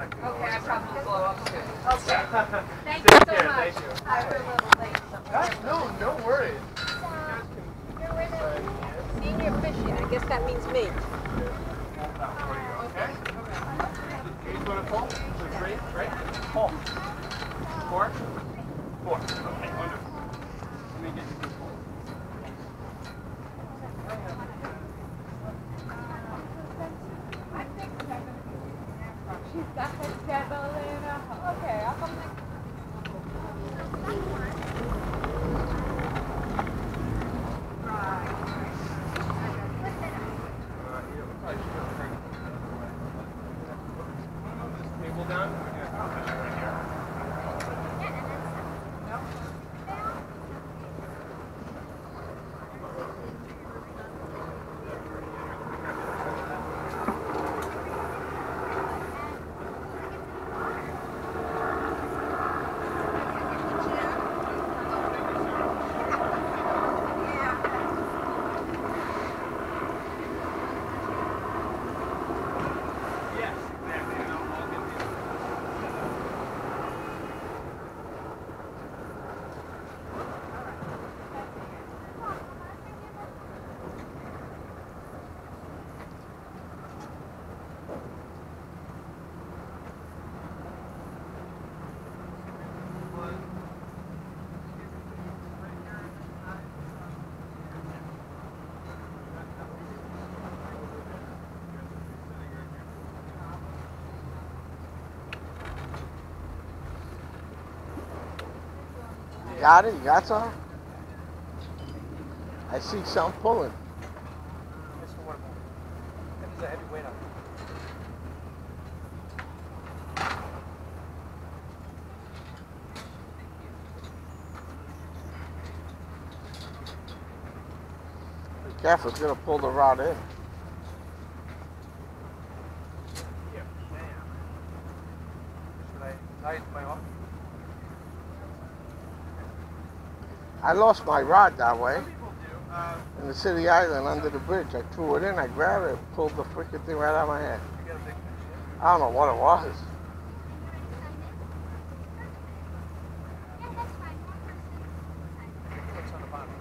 Okay, I probably blow up too. Okay. Thank you so much. Thank you. I was a little late. No worries. Senior fishing, I guess that means me. Okay. You just want to pull? So 3, right? Pull. 4? 4. Okay, wonderful. Let me get you this pull. She's got the devil in her. Okay, I'll come next. Table down. We're going to fish right here. Got it? You got some? I see some pulling. Just for one more. That is a heavy weight on it. Be careful, it's gonna pull the rod in. Here, should I tie it to my arm? I lost my rod that way. Some people do. In the city island under the bridge. I threw it in, I grabbed it, pulled the freaking thing right out of my hand. You got a big fish, I don't know what it was. What's on the bottom?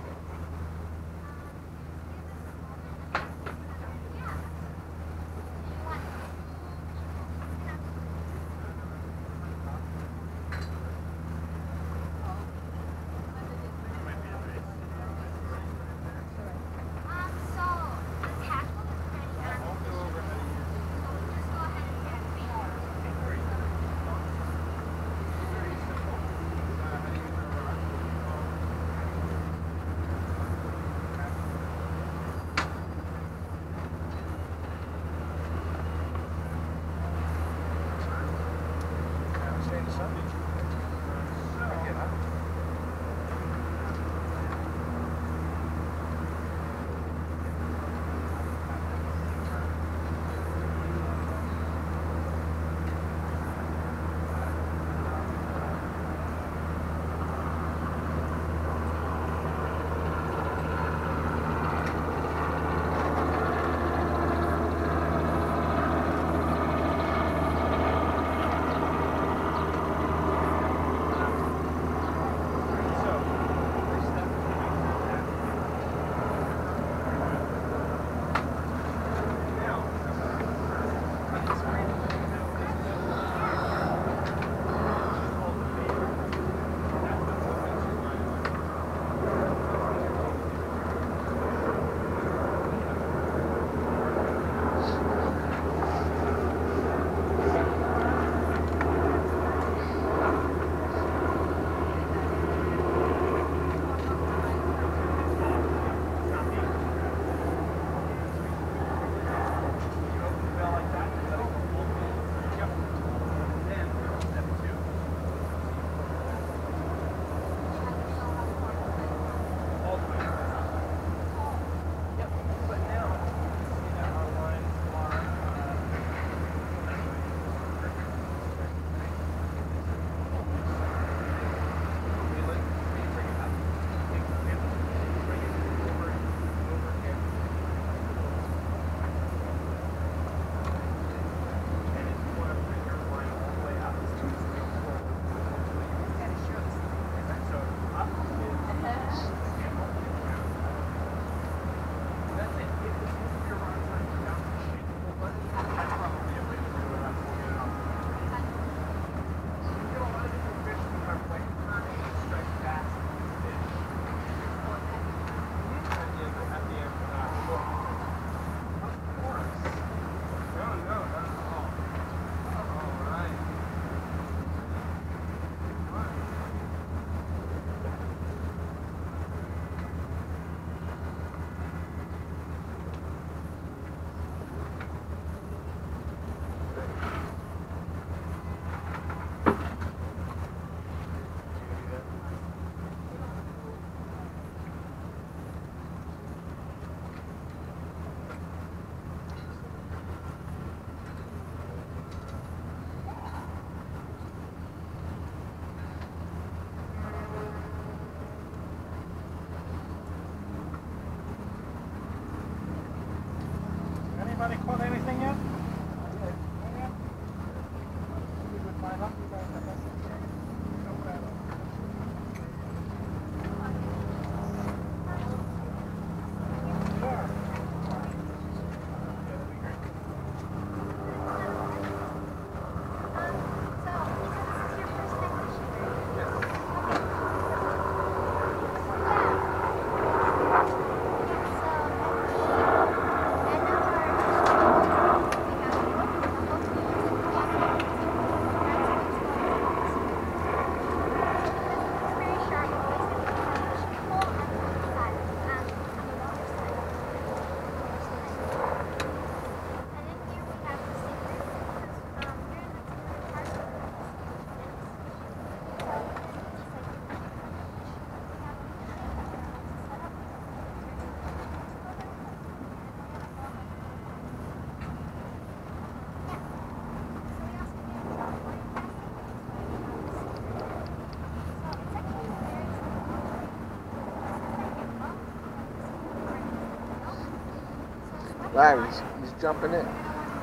Right, he's jumping in.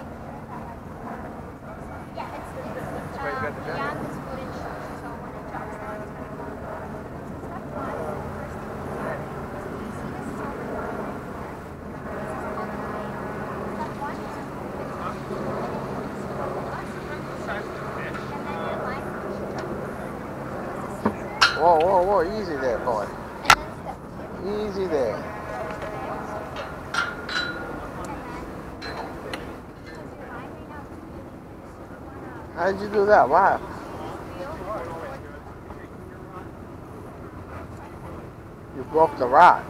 Yeah, it's Where you got the beyond this wooden structure, so when it jumps down, it's going to fall. Step one, first thing you do, you see this silver line right here. This is called the veil. Step one is just to fix it. And then you put this over us, and then your line pushes up. Whoa, whoa, whoa, easy there, boy. And then step two. Easy there. How did you do that? Wow. You broke the rock.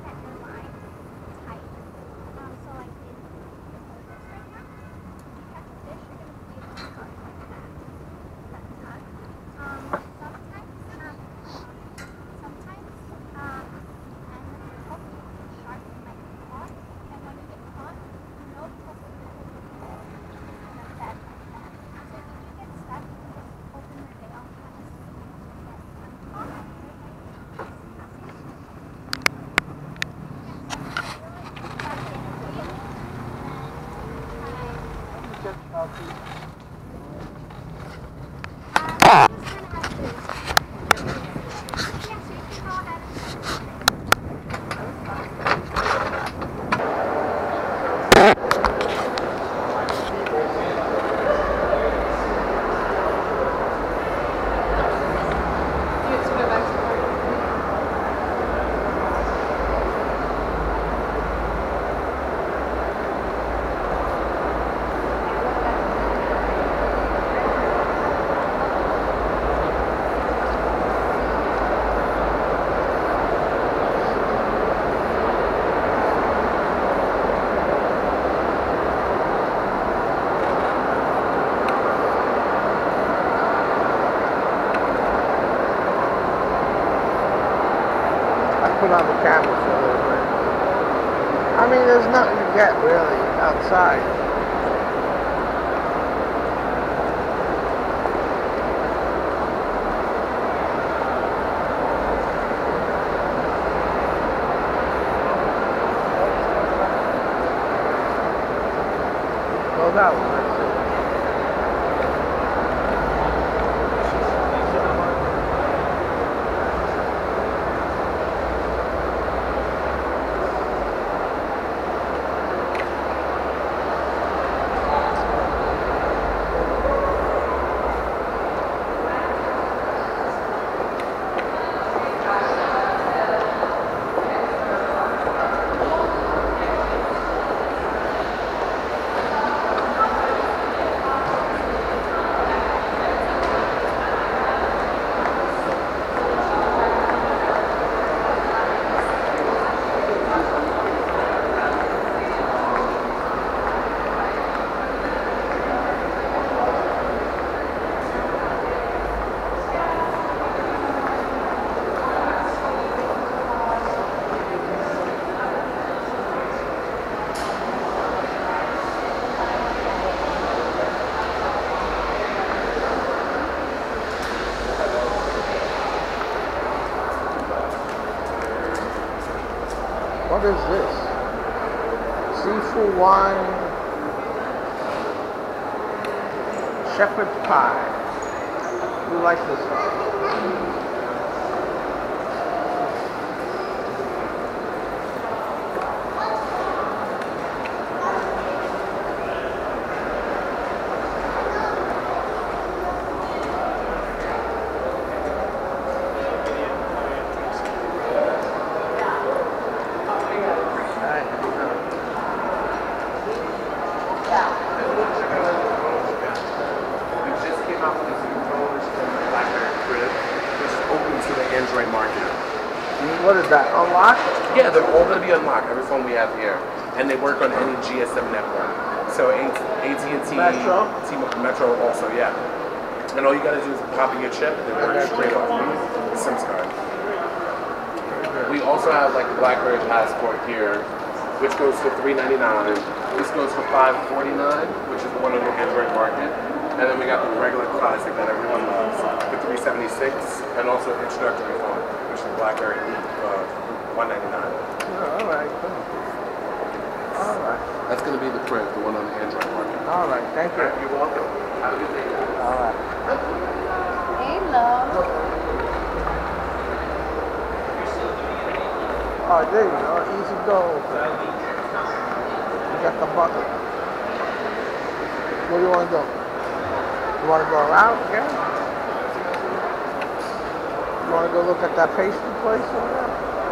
Put on the camera for a little bit. I mean, there's nothing to get really outside. Go that way. What is this? Seafood wine, shepherd's pie. Who likes this one? Android market. What is that? Unlocked? Yeah, they're all going to be unlocked. Every phone we have here, and they work on any GSM network. So AT&T, Metro? Metro also, yeah. And all you got to do is pop in your chip, and it works straight off the SIM card. We also have like the BlackBerry Passport here, which goes for $399. This goes for $549, which is the one on the Android market. And then we got the regular classic that everyone loves, the $376, and also the introductory phone, which is the BlackBerry $199. Oh, all right, cool. All right. That's going to be the print, the one on the Android market. All right, thank you. You're welcome. Have a good day, guys. All right. Hey, love. Oh, there you go. Easy go. You got the bucket. What do you want to do? You want to go around again? You want to go look at that pastry place over there?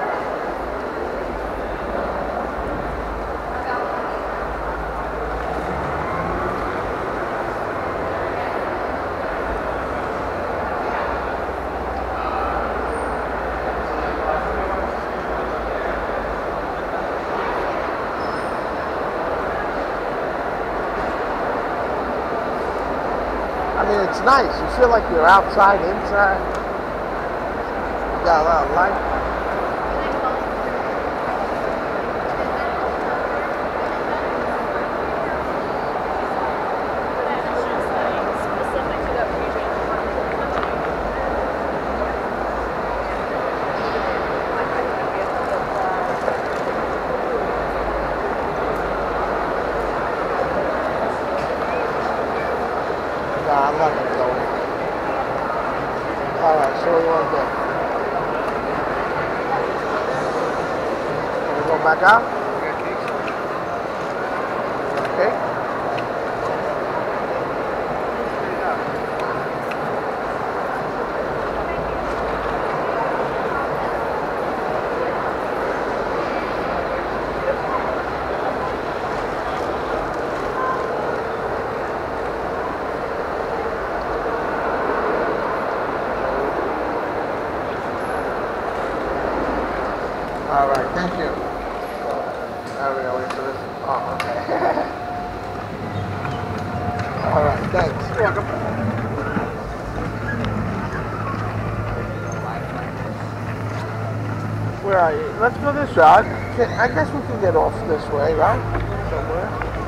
I mean, it's nice. You feel like you're outside, inside. You got a lot of light. Nah, I'm not gonna go in. Alright, so what do you want to do? Can we go back out? Okay. All right, thank you. There we go, wait for this. Oh, okay. All right, thanks. You're welcome. Where are you? Let's go this route. I guess we can get off this way, right? Somewhere.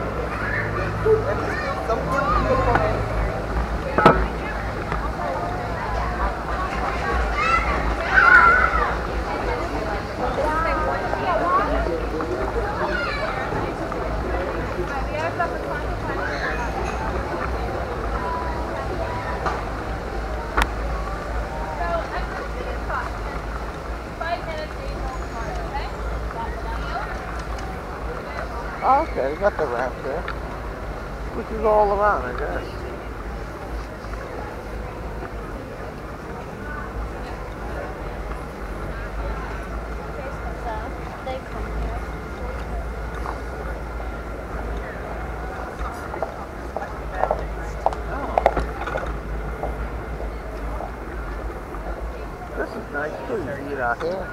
Oh, okay, we got the ramp there. We can go all around, I guess. They come here. This is nice too. You can eat out here.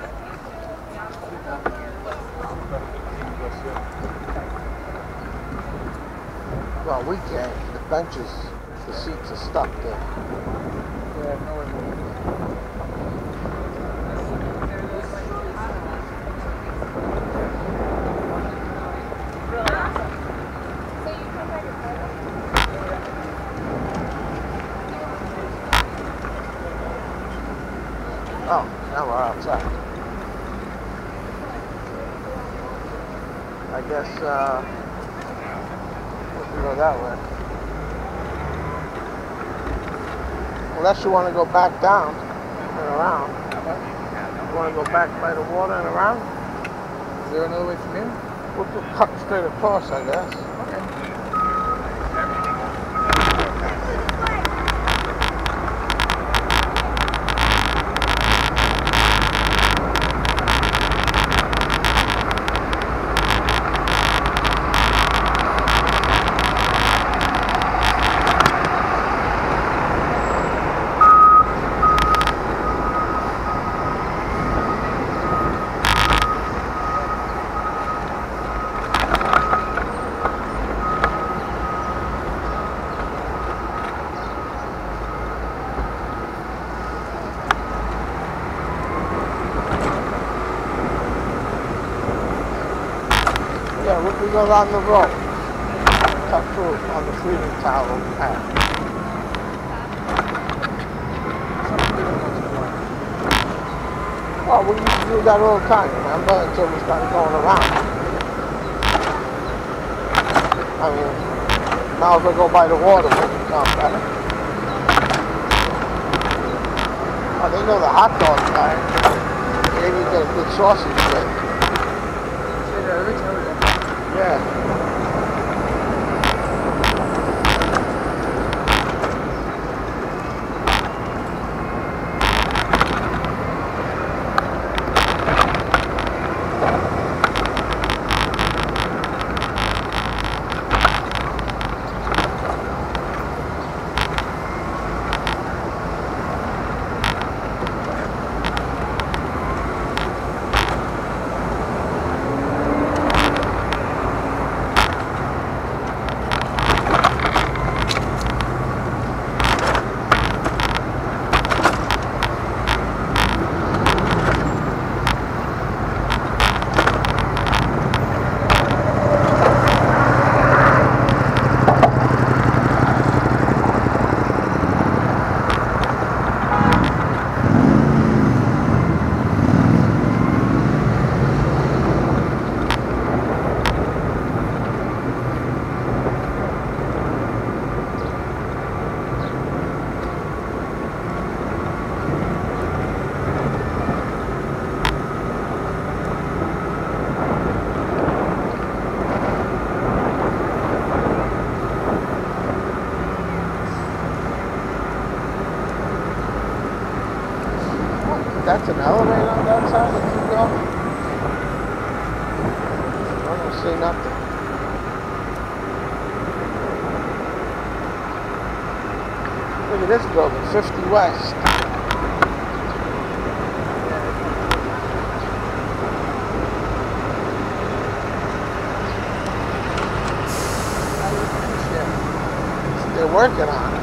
Well, we can't. The benches, the seats are stuck there. Oh, now we're outside. I guess, we can go that way. Unless you want to go back down and around. You want to go back by the water and around? Is there another way from here? We'll just cut straight across, I guess. Okay. Yeah, we can go down the road. Cut through on the Freedom Tower path. Well, we used to do that all the time, remember? Until we started going around. I mean, might as well go by the water when you come back. Oh, they know the hot dog guy. Maybe you get a good sausage with. Yeah. That's an elevator on that side if you go. I don't see nothing. Look at this building, 50 West. They're working on it.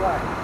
way.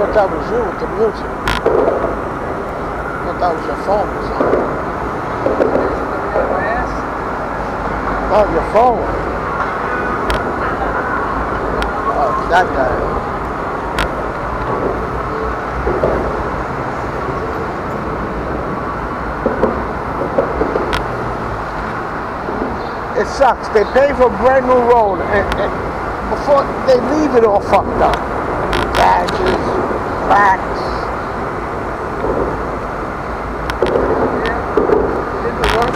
thought that was you with the music. I thought that was your phone or something. Oh, your phone. Oh, that guy. It sucks. They pay for a brand new road and before they leave it all fucked up. Badges, cracks. Did the work?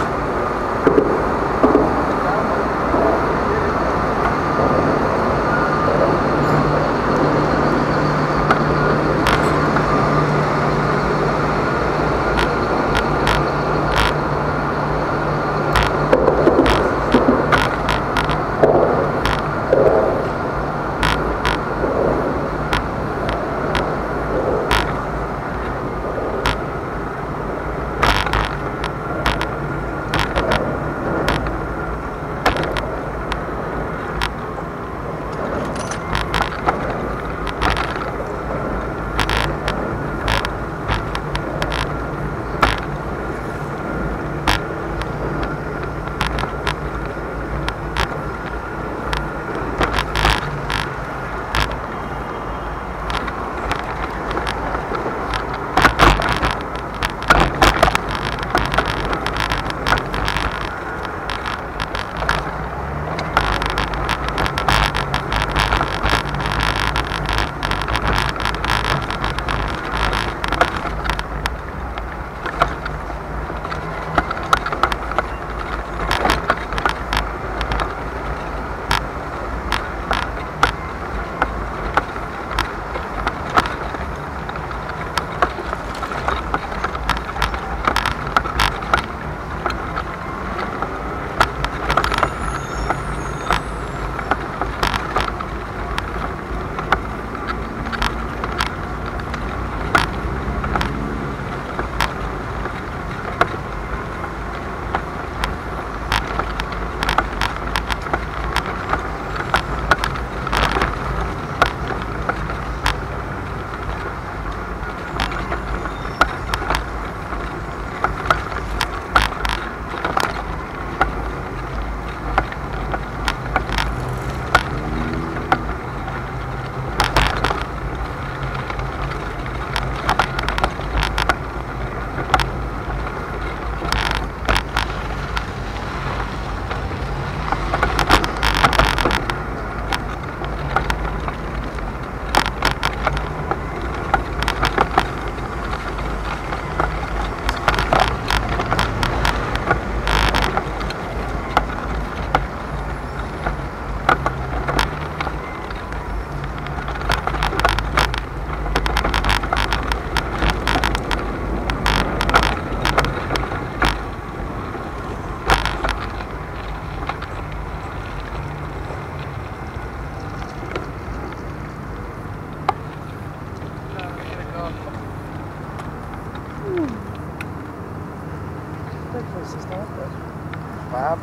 Bad place to stop, but. Bob?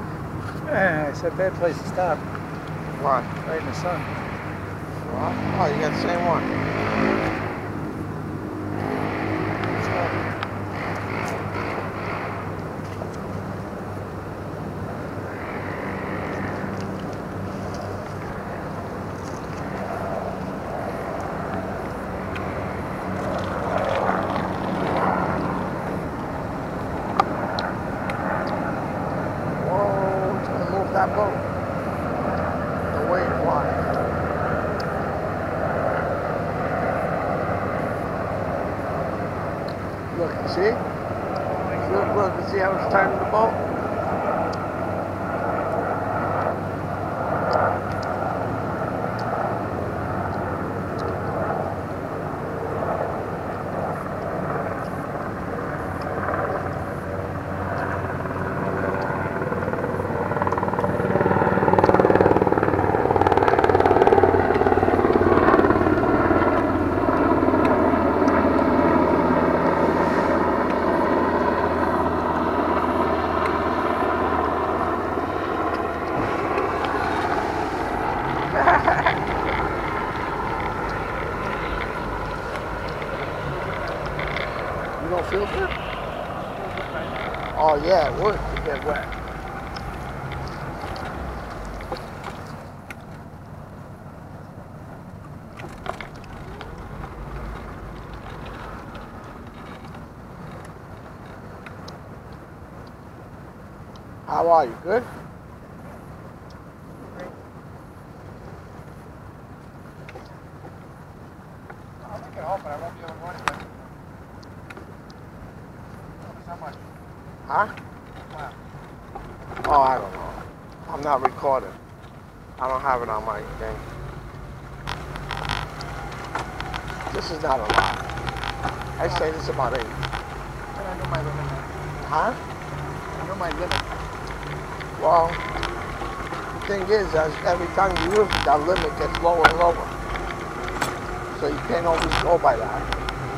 I said bad place to stop. Why? Right in the sun. Well, oh, you got the same one. Whoa, it's gonna move that boat. The way it wants. Look, you see? Look, you see how it's turning the boat? don't feel good? Oh yeah, it would to get wet. How are you? Good? I'll make it home, but I won't be able to run it. How much? Huh? Wow. Oh, I don't know. I'm not recording. I don't have it on my thing. This is not a lot. I say this about 8. And I know my limit now. Huh? I know my limit. Well, the thing is, as every time you use it, that limit gets lower and lower. So you can't always go by that.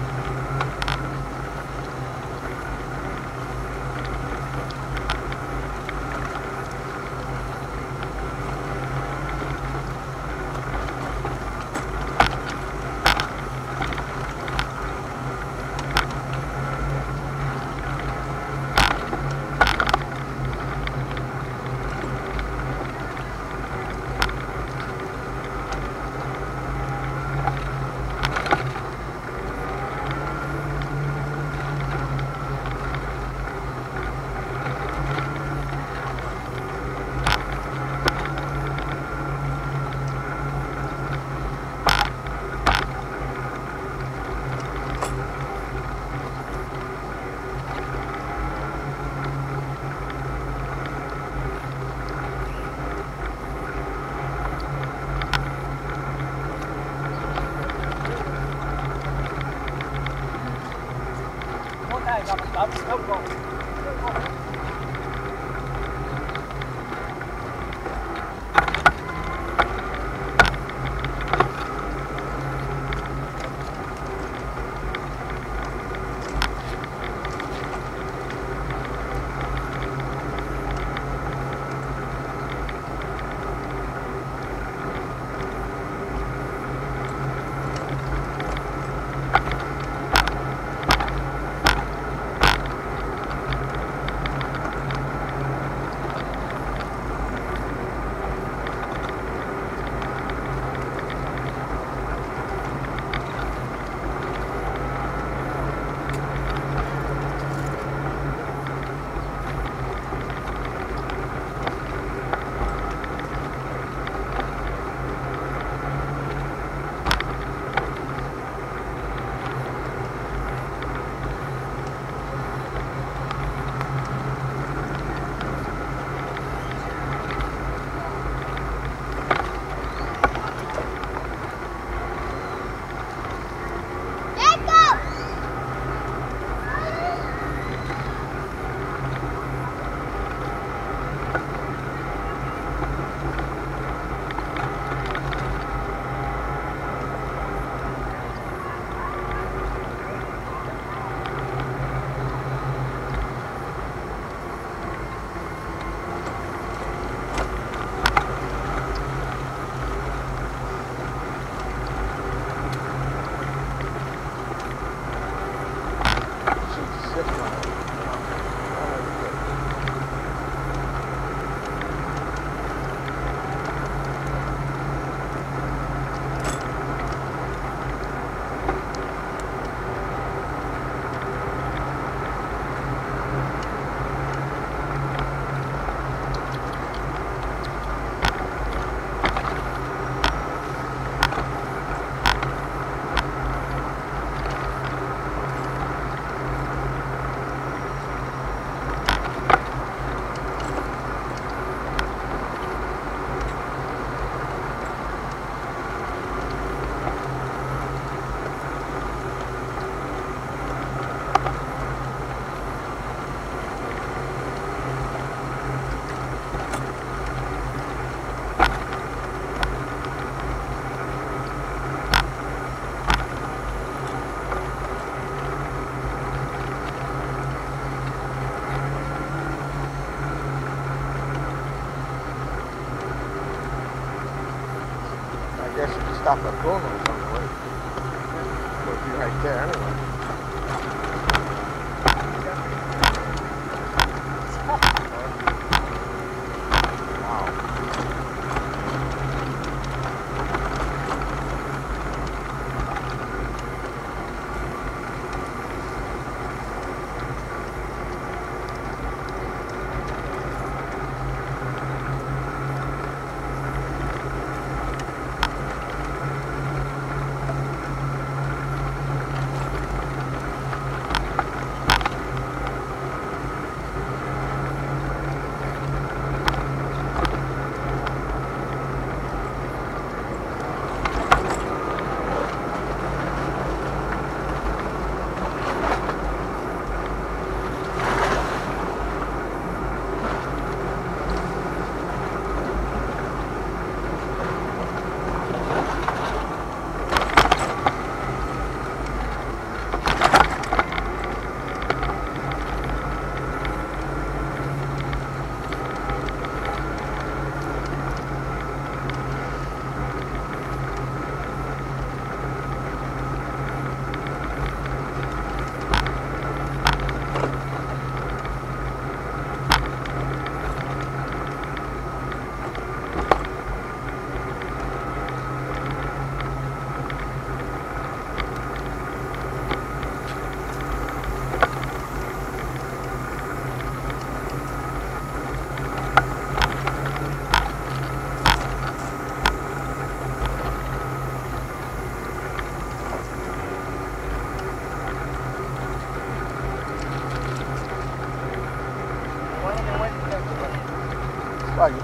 stop at Bruno's on the way. We'll be right there anyway.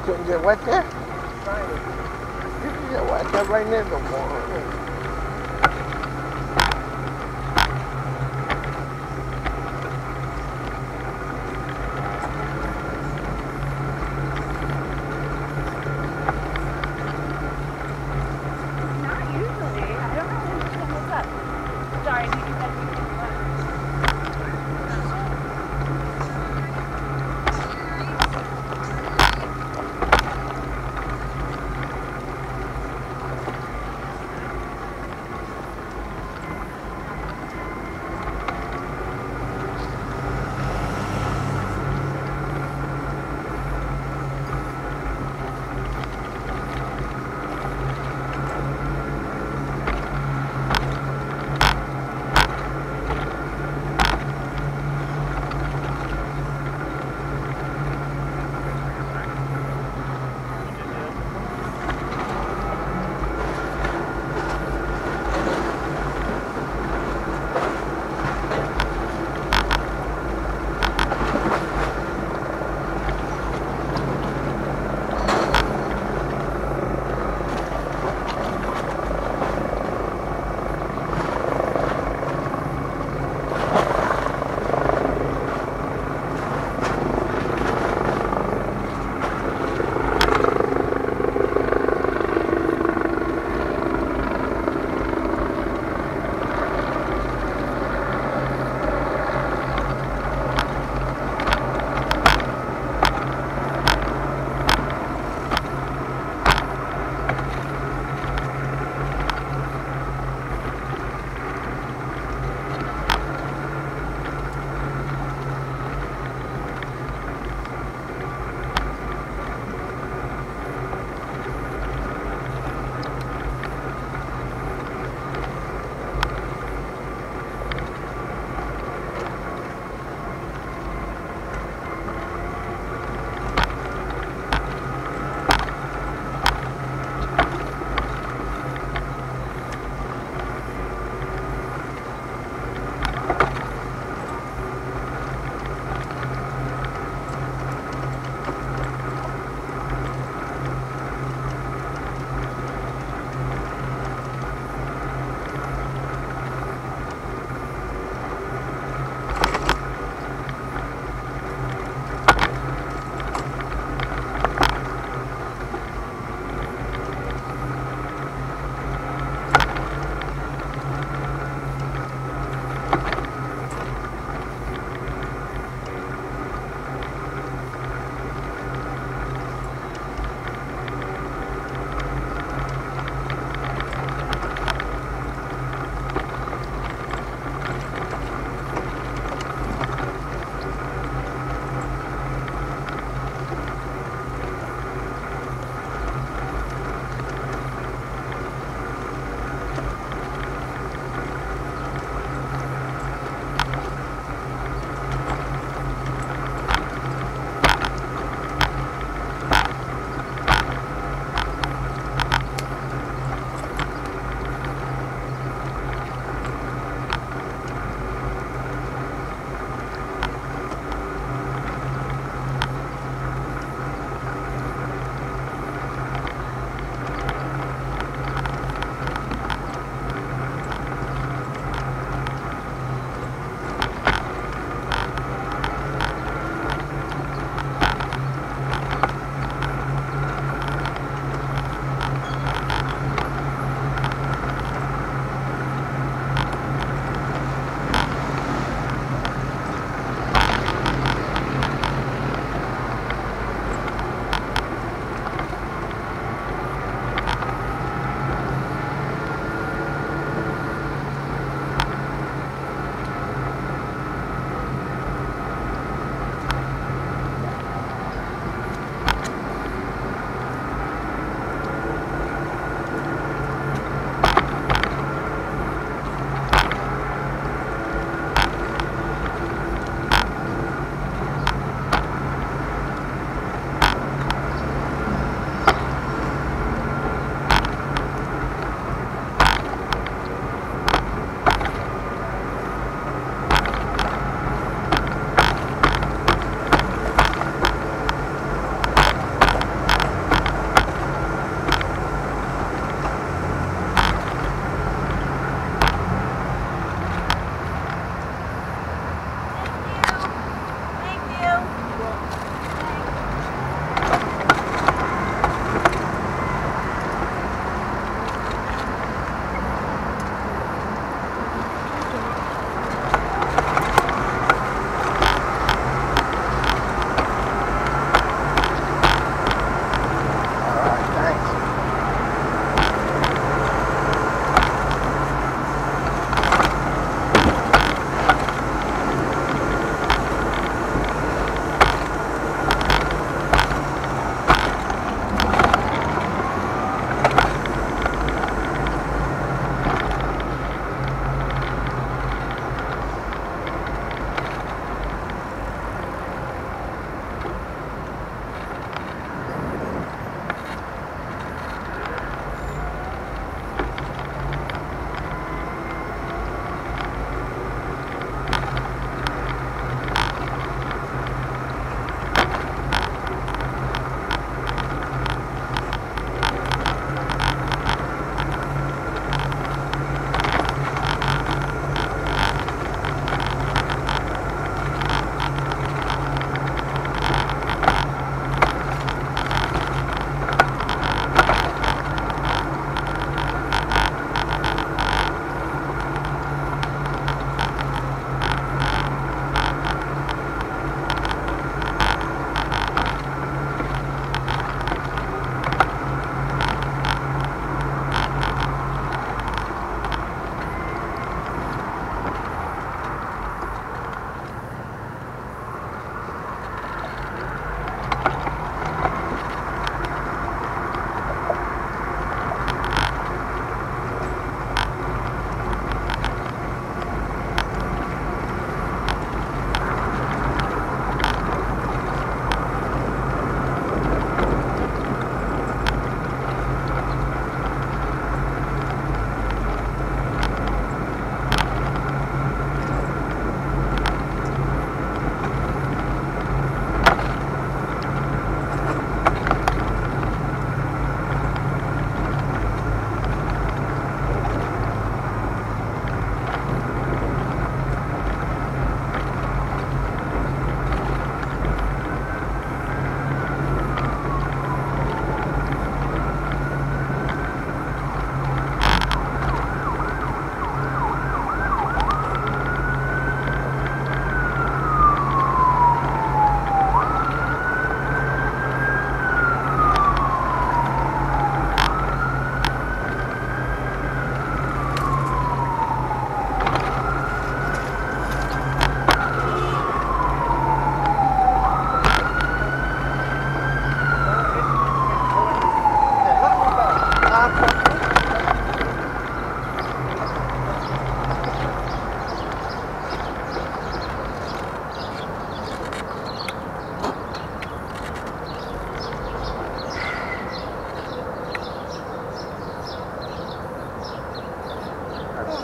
couldn't get wet there? Trying to. You can get wet there right near the water. Not usually. I don't know what's up. Sorry, did you guys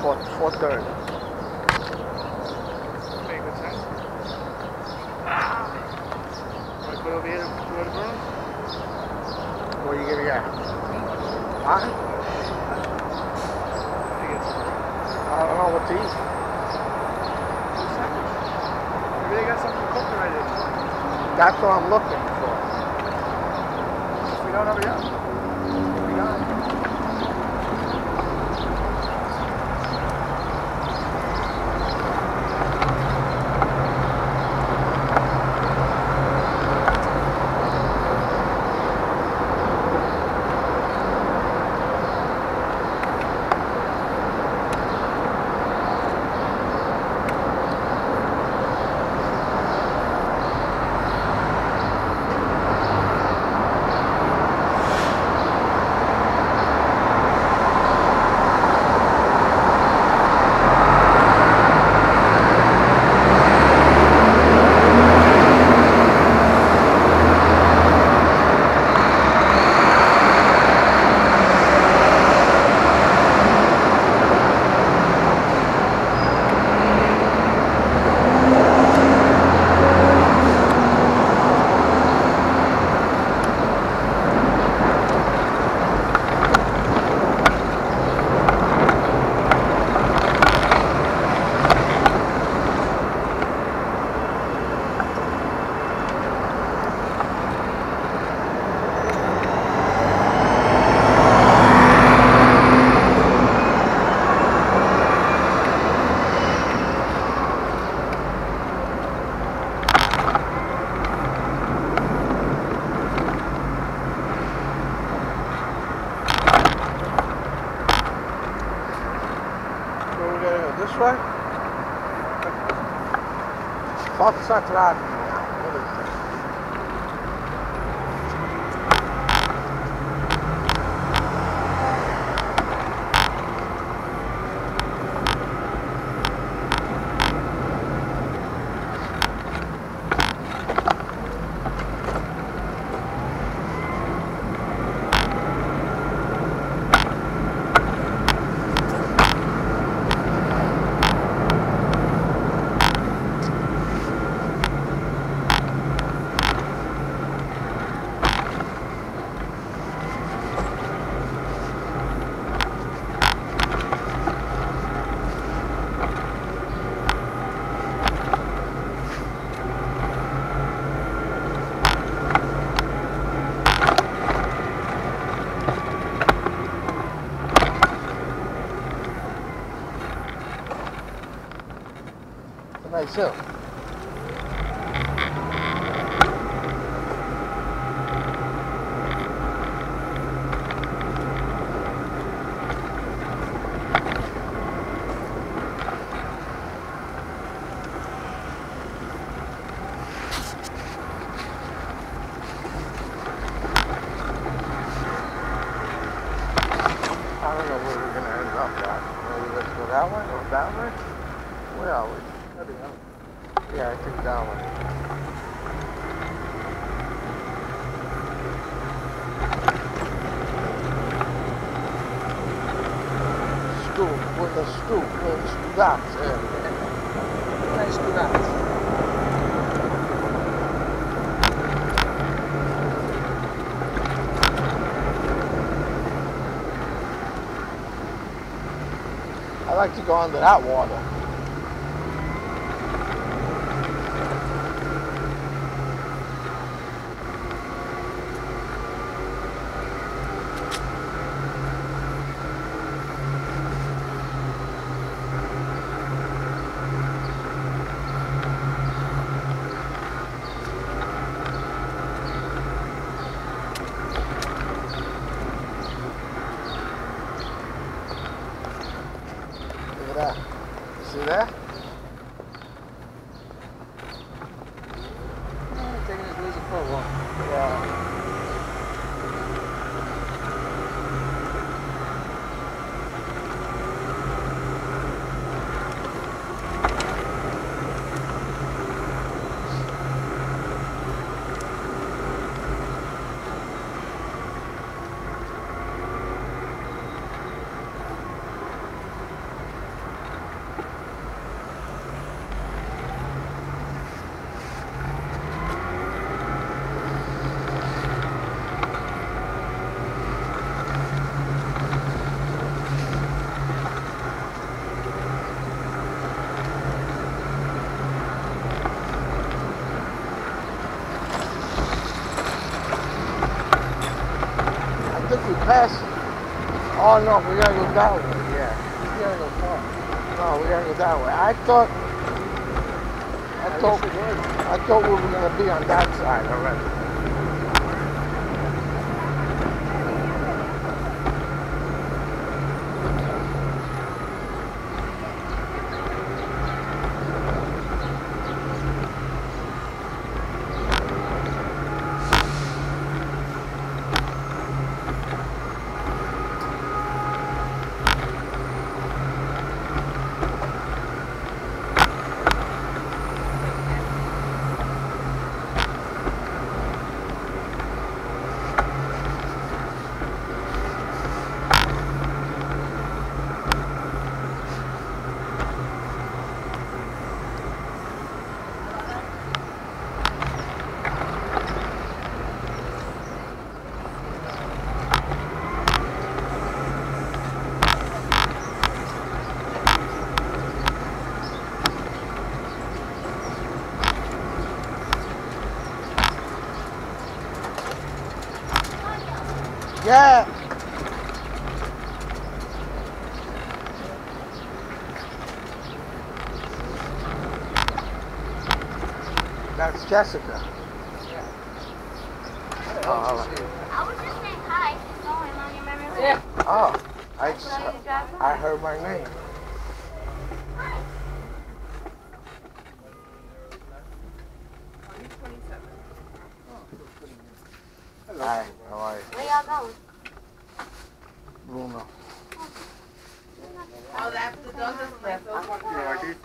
4:30. Make good sense. Want to put over here to where the burn? What are you gonna get? Huh? I don't know what to eat. Maybe they got something cooked already. That's what I'm looking for. If we don't hurry up. We got it. This way? Forza Traffico. What is this? Nice hill. I don't know where we're gonna end up at. Maybe let's go that way or that way? Where are we? Yeah, I think that one. School, with the school, with the students. Nice students. I like to go under that water. See that? Taking this laser for a walk. Yeah. pass it. Oh no, we gotta go that way. Yeah. We gotta go far. No, we gotta go that way. I thought we were gonna be on that side already. Yeah. That's Jessica. Oh, all right. I was just saying hi. Oh, I'm on your memory lane. Oh, Saw you drive by. I heard my name. Hi, how are you? Where y'all going? Bruno. Oh, that's the Douglas left. Those ones. You like these?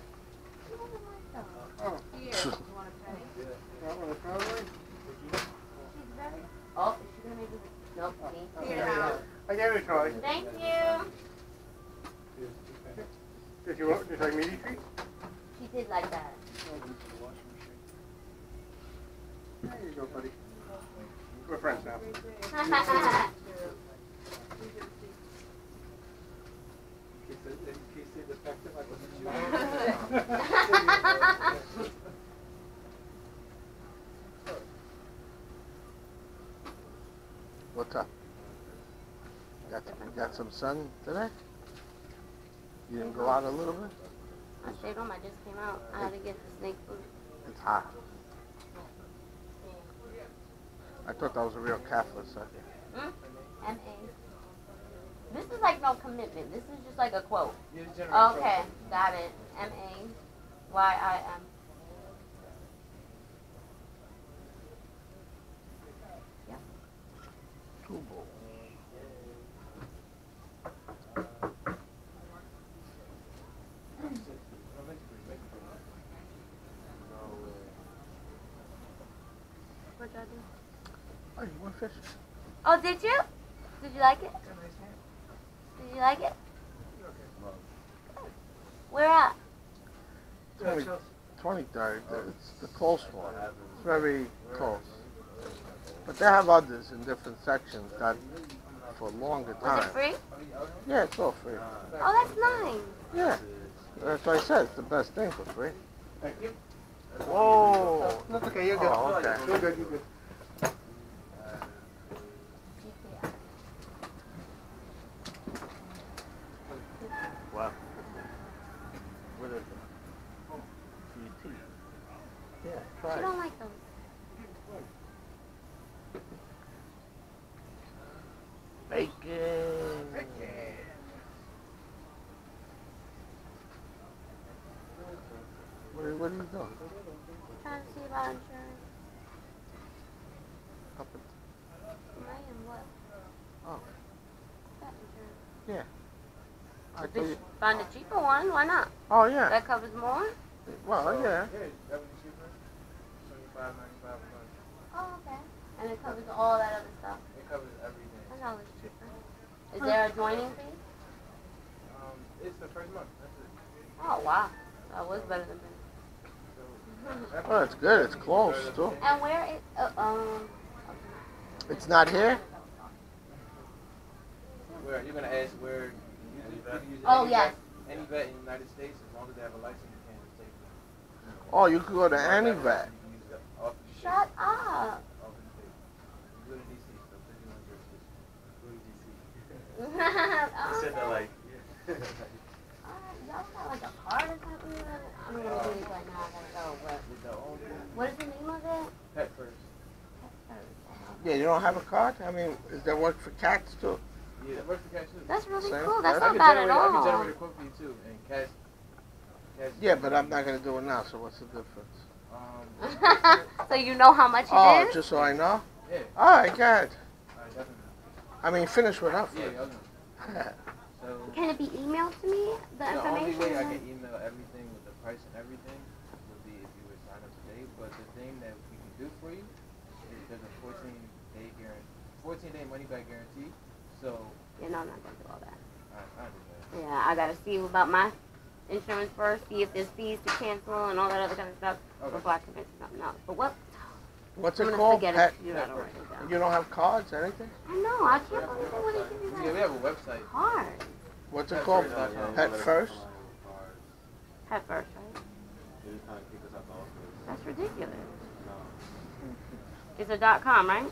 Oh, is she gonna make it? Nope. Here. I gave it a try. Thank you. Did you like meaty treats? She did like that. There you go, buddy. We're friends now. What's up? Got some sun today? You didn't go out a little bit? I stayed home. I just came out. I had to get the snake food. It's hot. I thought that was a real cat for a second. M.A. This is like no commitment. This is just like a quote. Okay, got it. M.A.Y.I.M. Tubo. What'd y'all do? Oh, you went fishing? Oh, did you? Did you like it? Did you like it? Where at? 23rd. It's the close one. It's very close. But they have others in different sections that for a longer Was it time. free? Yeah, it's all free. Oh, that's nice. Yeah. That's what I said. It's the best thing for free. Whoa. That's okay, you're good. Oh, okay. You're good, you're good. Wow. What is it? CT. Yeah, try You it. don't like those. Bacon. What are you doing? Trying to see about insurance. Up in- Mine what? Oh, Pet insurance. yeah. I If thought you you, find a cheaper one, why not? oh, yeah. That covers more? Well, yeah. Oh, okay. And it covers all that other stuff. It covers everything. I know it's cheaper. Is there a joining fee? It's the first month. That's it. Oh, wow. That was better than me. Oh, that's good. It's close, too. And where is, It's not here? Where you're gonna ask where you can use Oh, any yes. vet, any vet in the United States as long as they have a license, you can take it. Oh, you could go to any vet. You can use that off the state. Shut up. Off the state. You go to DC, so 51 jurisdictions. Go to DC. Oh, said that like, yeah. y'all got like a card or something? I'm gonna do this right now. I gotta go. What is the name of it? Pet first. Yeah, you don't have a card? I mean, does that work for cats too? Yeah, that works for cats too. That's really Same. cool. That's I not bad at I can all. generate a quote for you too, and cats. Yeah, but I'm not gonna do it now. So what's the difference? So you know how much it Oh, is? just so I know. Yeah. All right, good. Alright, definitely. I mean, finish with us. Yeah, okay. So Can it be emailed to me? The the only information? way I can email everything with the price and everything would be if you would sign up today. But the thing that we can do for you is there's a 14-day guarantee, 14-day money back guarantee. So Yeah, no, I'm not gonna do all that. I understand. Yeah, I gotta see about my insurance first, see if there's fees to cancel and all that other kind of stuff Okay. before I commit to something else. But what? What's I'm it gonna called? forget Pet? it. You gotta write it down. You don't have cards, anything? I know, I can't believe they wouldn't give you Yeah, we that have a website. card. What's it called? Petfirst.com. Pet First? At first, right? That's ridiculous. It's a .com, right?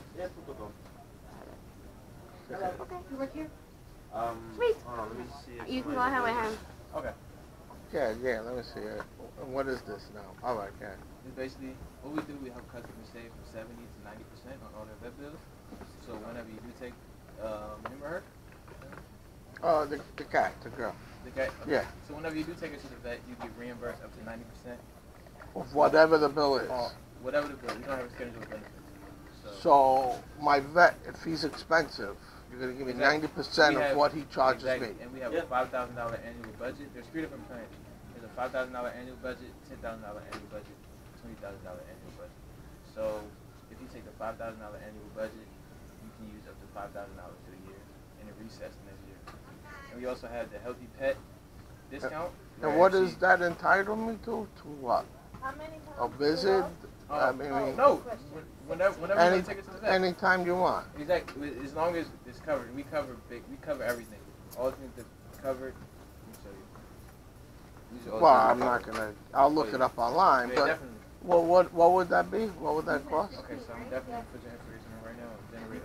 Okay, you work here? Sweet. Hold on, let me see if You can go ahead with him. Okay. Yeah, let me see it. What is this now? All right, yeah. It's basically what we do. We help customers save from 70 to 90% on all their vet bills. So whenever you do take him or her, Oh, the cat, the girl. the cat. Yeah. So whenever you do take her to the vet, you get reimbursed up to 90% Of whatever the bill is. on whatever the bill. We don't have a schedule of benefits. So my vet, if he's expensive, you're gonna give me Exactly. 90% We of have- what he charges exactly. me. And we have a $5,000 annual budget. There's 3 different plans. There's a $5,000 annual budget, $10,000 annual budget, $20,000 annual budget. So if you take the $5,000 annual budget, you can use up to $5,000 for the year, and it resets next year. And we also have the Healthy Pet discount. And what does that entitle me to? To what? How many times? A visit? I mean, No, whenever you take it to the vet. anytime you want. Exactly. As long as it's covered, we cover everything. All things that covered. Let me show you. These are all Well, things I'm that not gonna. I'll look it up online. Yeah, But definitely. what would that be? What would that cost? Okay, so I'm definitely gonna put your information in right now and generate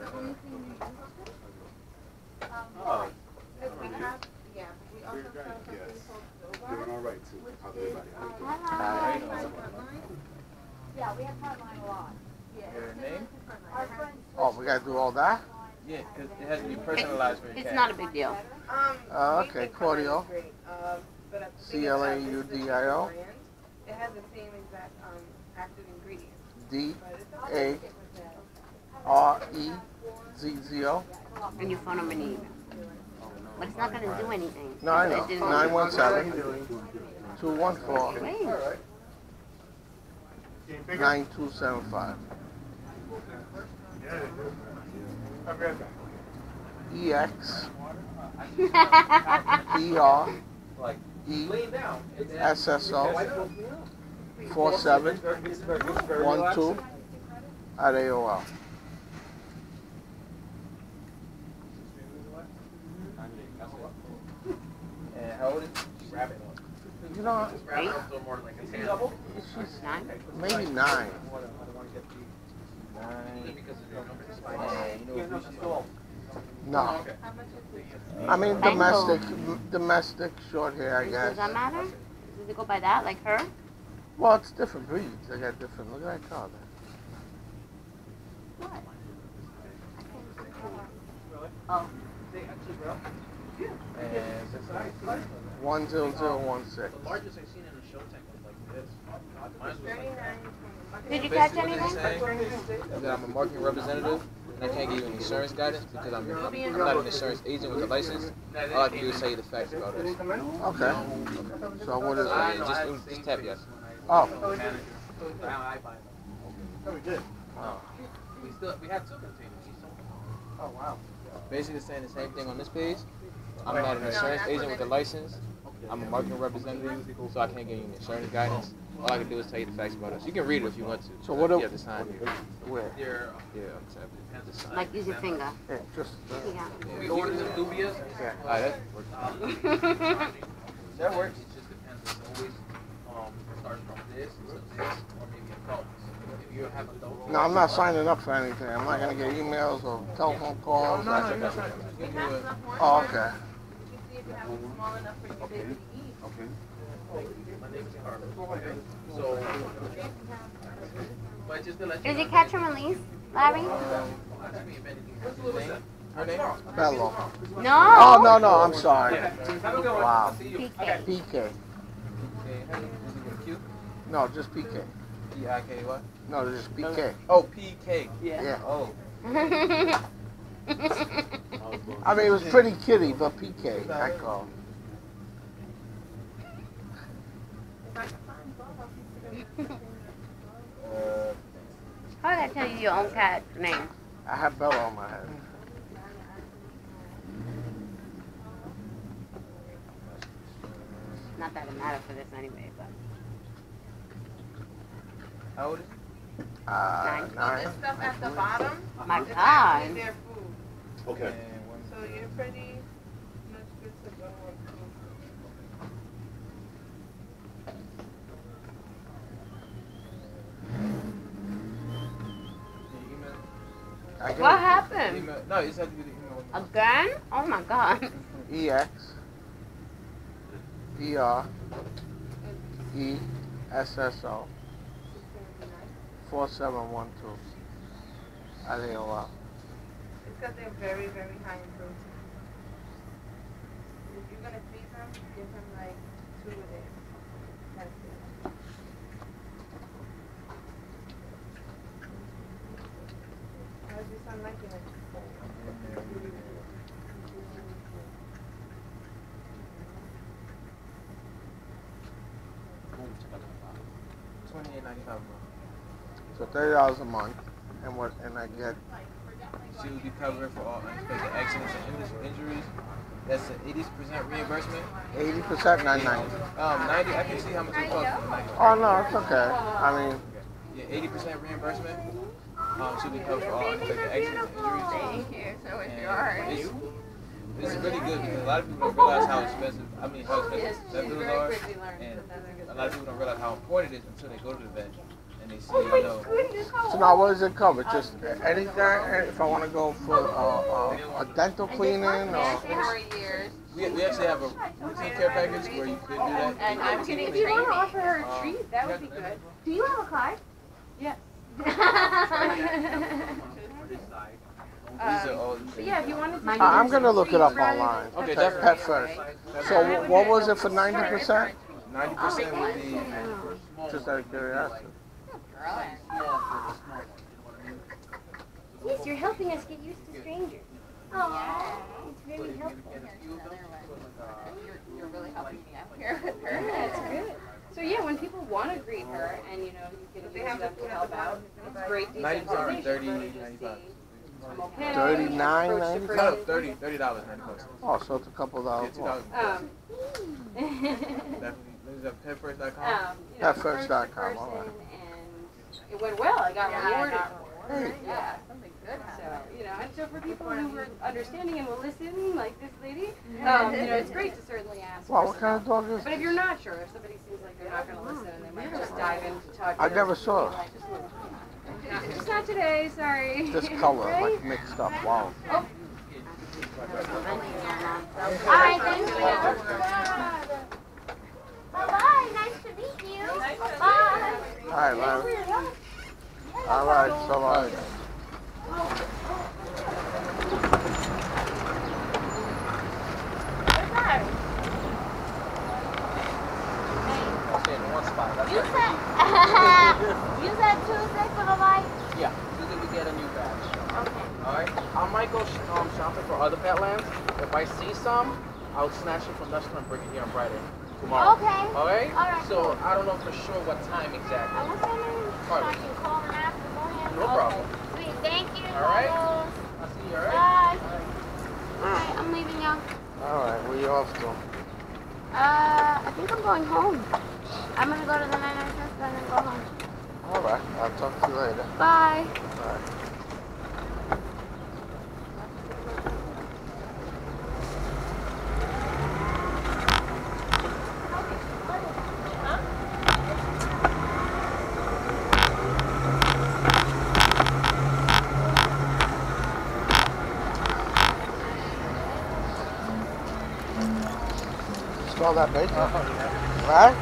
Oh. Because we have, yeah, we also sell something called Doing all right too. How's everybody? Yeah, we have Frontline a lot. your name. Our friends. Oh, we gotta do all that? Yeah, because it has to be personalized for your cat. It's not a big deal. Okay, Claudio. But I think CLAUDIO. It has the same exact active ingredients. DAREZZO. And your phone number and email. But it's not gonna do anything. No, I know. It didn't- 917-214-9275. Wait. 9275. EX ER ESSO 4712 at AOL. And how old is she? Rabbit. You know, Eight? she's Nine? maybe 9. Nine. And you know what she's doing? No. I mean domestic short hair, I Does guess. that matter? Does it go by that, like her? Well, it's different breeds. They got different. Look at that color. What? Oh. And 10016. Largest I've seen in a show tank was like this. Mine was like Did you catch anything? that I'm a marketing representative and I can't give you any insurance guidance because I'm not an insurance agent with a license. All I can do is tell you the facts about us. Okay. So what is it? Just tap yes. Oh. we had 2 containers. Oh wow. Basically saying the same thing on this page. I'm not an insurance agent with a license. I'm a marketing representative, so I can't give you any insurance guidance. All I can do is tell you the facts about us. You can read it if you want to. So what you do- have to sign here. Where? Yeah, I'm tapping. Just sign. Like use your finger. Yeah, just. Yeah. We ordered some dubious. Yeah. Alright, that works. That works. It just depends. It's always start from this to this or maybe a cult. If you have adults. No, I'm not signing up for anything. I'm not gonna get emails or telephone calls. No, you're not trying to just give you a... Oh, okay. You can see if you have it small enough for your baby to eat. Okay. My name is Carlos. So, but just to let you Is know, it catch and release, Larry? ask me if anything. Her name? Bello. No. Oh, no, no, I'm sorry. Wow. PK. PK. Q? No, just PK. P-I-K what? No, just PK. Oh, P-K. Yeah. Oh. I mean, it was pretty kitty, but PK, I call him. How did I tell you your own cat name? I have Bello on my head. Not that it matters for this anyway, but. How old is So 9. this stuff at the bottom My is God. actually their food. he? Okay. And when... So you're pretty much good to go with food. Can you email? I What get happened? Email? No, you just have to do the email. Again? Oh my God. EX ER ESSO 4712 at AOL. It's because they're very, very high in protein. If you're gonna feed them, give them like 2 a day. That's it. How's your son liking it? $28.95 a month. So $30 a month, and I get She will be covered for all unexpected accidents and injuries. That's an 80% reimbursement. 80%, 990. 90. I can see how much it costs for 90. Oh no, it's okay. I mean, Yeah, 80% reimbursement. She'll be covered for all unexpected accidents and injuries. Thank you. So if you And are, it's really good because a lot of people don't realize how expensive. I mean, how expensive vet bills very are, quickly learned and that that's a good a lot of people don't realize how important it is until they go to the vet and they see, Oh my you know. goodness, how so now what does it cover? Just anything? If I want to go for a dental cleaning or for years. We actually have a routine care package where you could do that. And I'm getting If you want to training. offer her a treat, that would be good. Do you have a card? Yes. These are all. Yeah, if you wanted to. I'm gonna look it up online. Okay, Pet, pet first. So what was it for 90%? 90% would be. Just out of curiosity. Yes, you're helping us get used to strangers. Oh, it's very helpful. You're really helping me out here with her. That's good. So yeah, when people want to greet her and you know you can use them to help out, it's great 90% or desensitization. 30, 95. I'm okay. $39.95? No, $30, 90 Oh, so it's a couple Yeah, dollars more. $2. Definitely. This is at petfirst.com. You know, Petfirst.com, first person, all right. and it went well. I got rewarded. Yeah. Something good So, happened. you know, and so for people who were understanding and will listen, like this lady, you know, it's great to certainly ask. Wow, for what kind of stuff. dog is But it? if you're not sure, if somebody seems like they're not going to listen, they might just dive into talking. I never saw it. Just not today, sorry. This color, Right? like mixed up. Wow. Oh. Hi, thank you. Bye-bye, nice to meet you. Bye. All right, Larry. All right, so long. You said, you said Tuesday for the light? Yeah, Tuesday we get a new batch. Okay. Alright? I might go shopping for other pet lands. If I see some, I'll snatch it from Nestor and bring it here on Friday. Tomorrow. Okay. Alright? Alright, So cool. I don't know for sure what time exactly. What's your name? So I can call and ask beforehand? No problem. Sweet, thank you. All right. Carlos. I'll see you, alright? Bye. Alright, I'm leaving now. All right, where you off to? I think I'm going home. I'm gonna go to the 99 Cent Store and then go home. All right, I'll talk to you later. Bye. Bye. all that bacon. yeah. Right?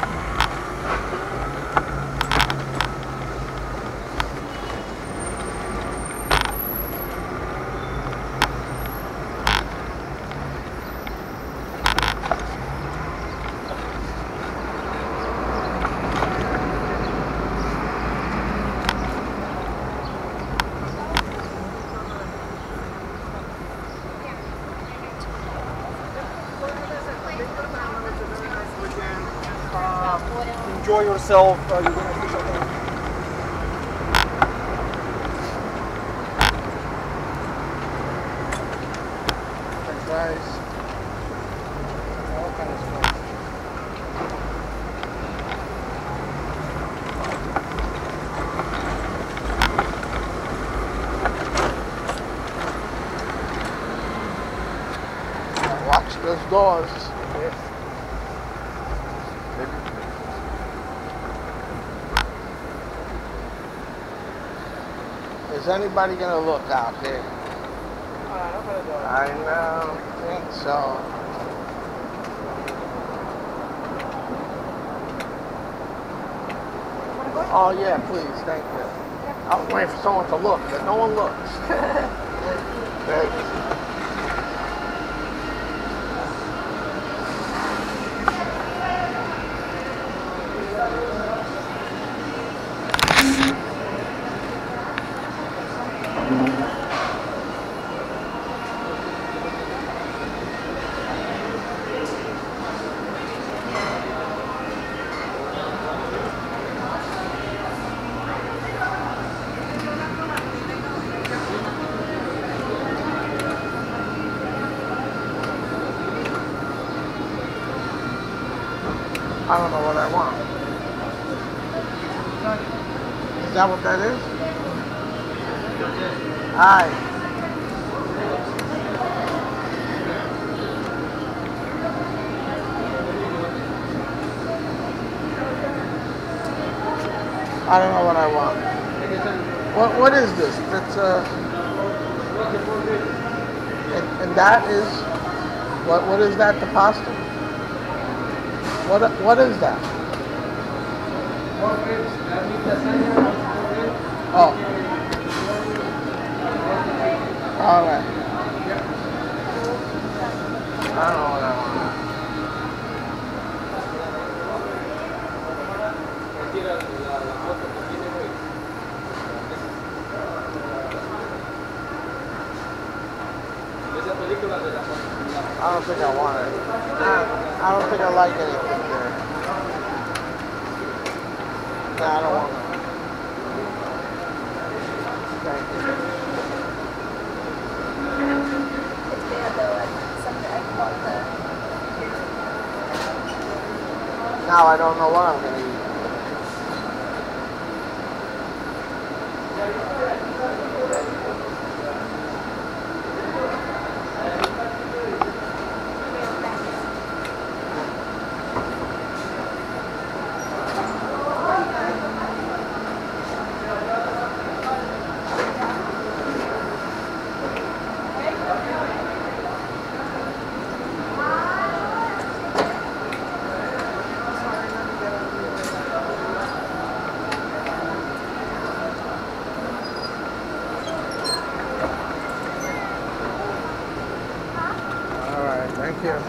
Enjoy yourself. You're gonna fish up there. French fries. All kinds of stuff. Watch those doors. Yes. Is anybody gonna look out there? I don't think so. Oh yeah, please, thank you. I was waiting for someone to look, but no one looks. Thanks. I don't know what I want. Is that what that is? Hi. I don't know what I want. What is this? It's and that is what is that? The pasta? What is that? Oh. All right. I don't know what I want. I don't think I want it. I don't think I like anything there. No, I don't want it. Thank you. It's bad though. I bought the. Now I don't know what I'm going to eat. Thank you.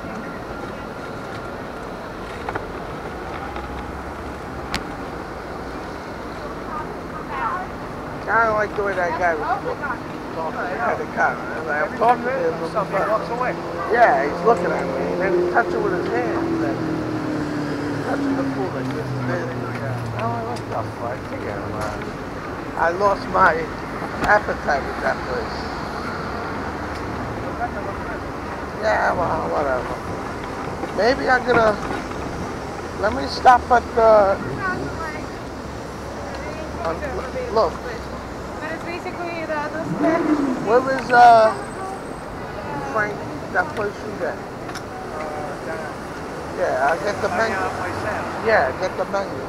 I don't like the way that guy was talking behind the car. I'm talking to him. He walks away. Yeah, he's looking at me. And then he's touching with his hands. And touching the food like this and this. I'm like, what the fuck? Forget him, man. I lost my appetite with that place. Yeah, well, whatever. Maybe I'm gonna... Let me stop at the... Look. But it's basically the step. Where is, Frank, that place you get? Yeah, I get the menu. Yeah, I get the menu.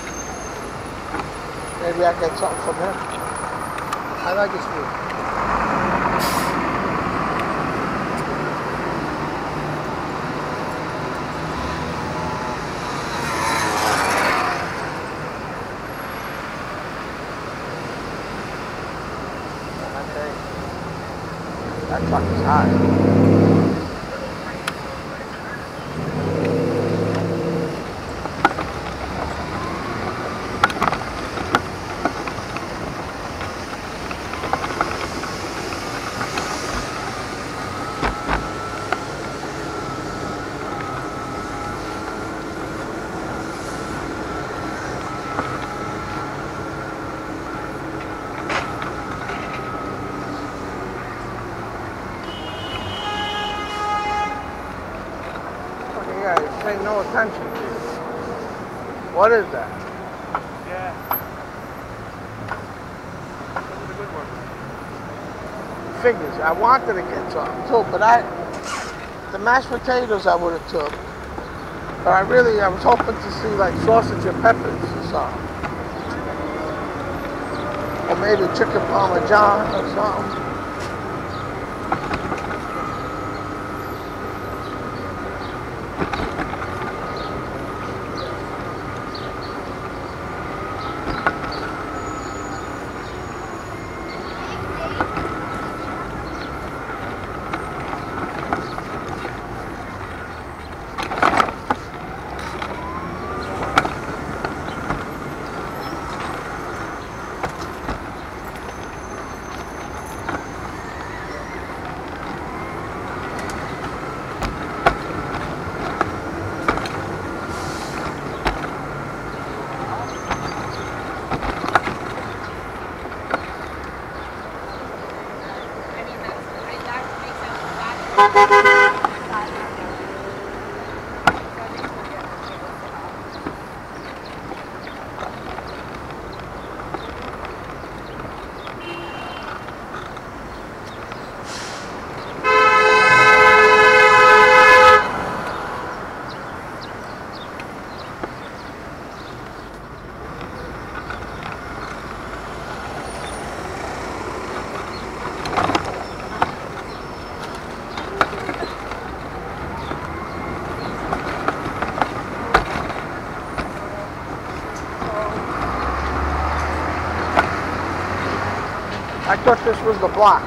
Maybe I get something from him. I like his food. That truck is hot. Pay no attention to it. What is that? Yeah. That's a good one. Figures. I wanted to get some too, but the mashed potatoes I would have took. But I was hoping to see like sausage and peppers or something. Or maybe chicken parmesan or something. I thought this was the block.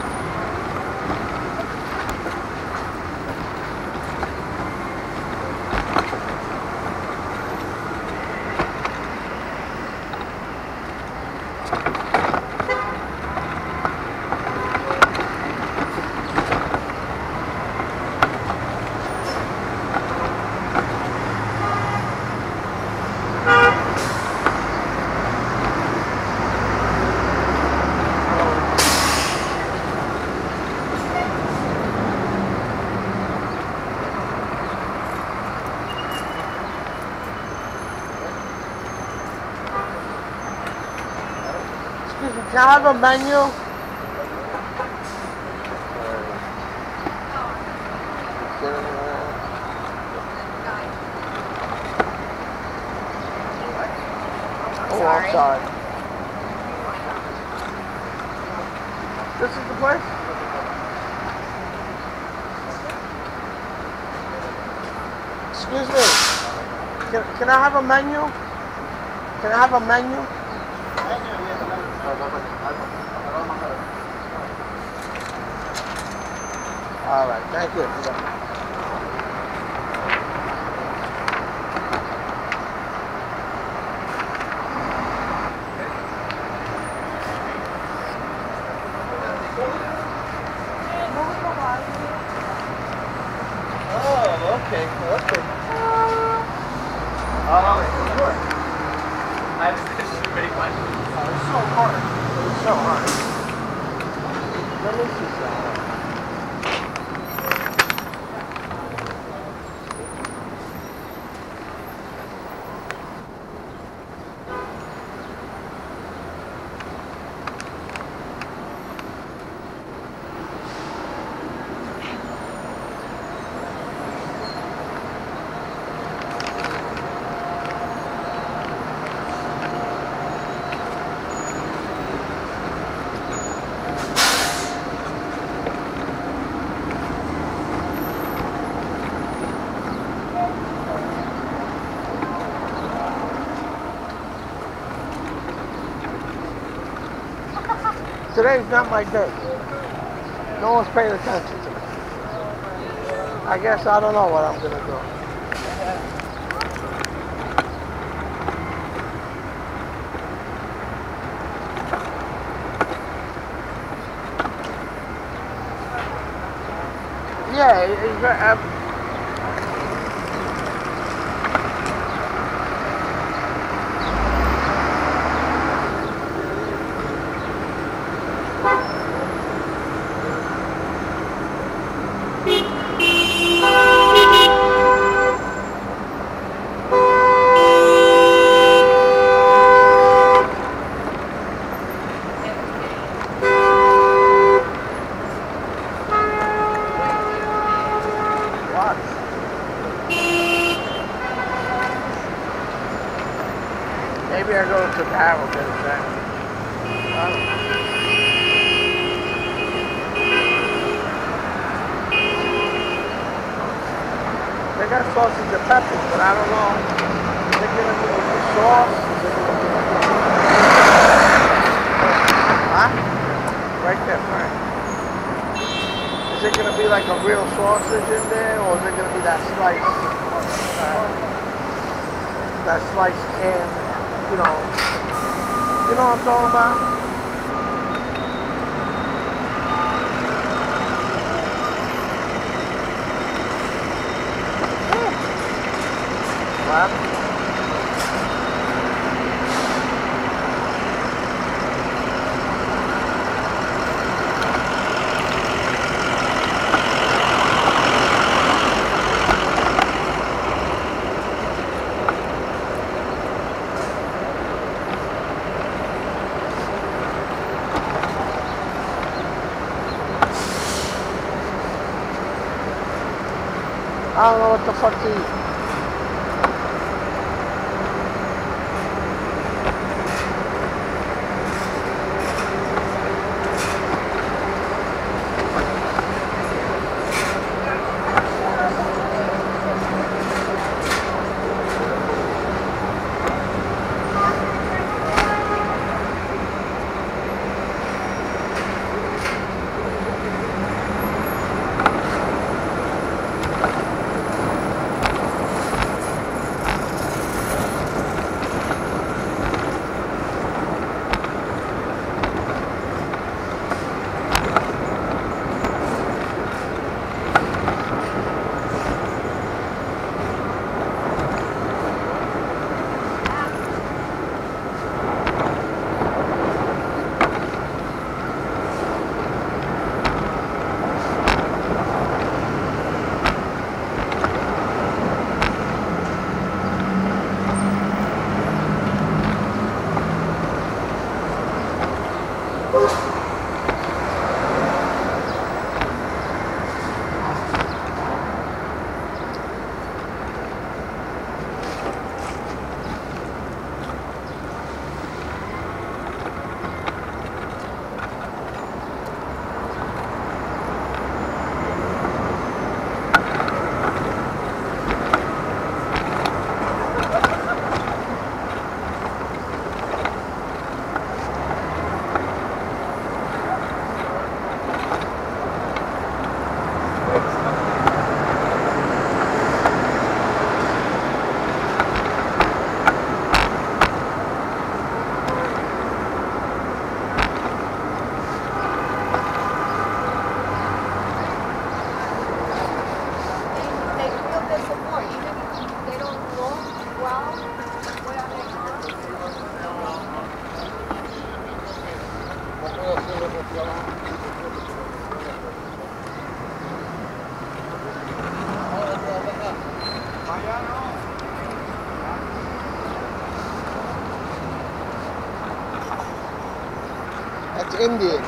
Can I have a menu? Oh, I'm sorry. This is the place? Excuse me. Can I have a menu? Can I have a menu? All right, thank you. Oh, okay. Sure. I have too many questions. It's so hard. It's so hard. Let me see something. Today's not my day. No one's paying attention to me. I guess I don't know what I'm gonna do. Yeah, maybe I go to Barrel get a sandwich. I don't know. They got sausage and peppers, but I don't know. Is it gonna be with the sauce? Is it gonna be like huh? Right there, Frank. Is it gonna be like a real sausage in there, or is it gonna be that sliced can? You know what I'm talking about? What? I don't know what the fuck to eat. That's Indian.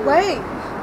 Wait.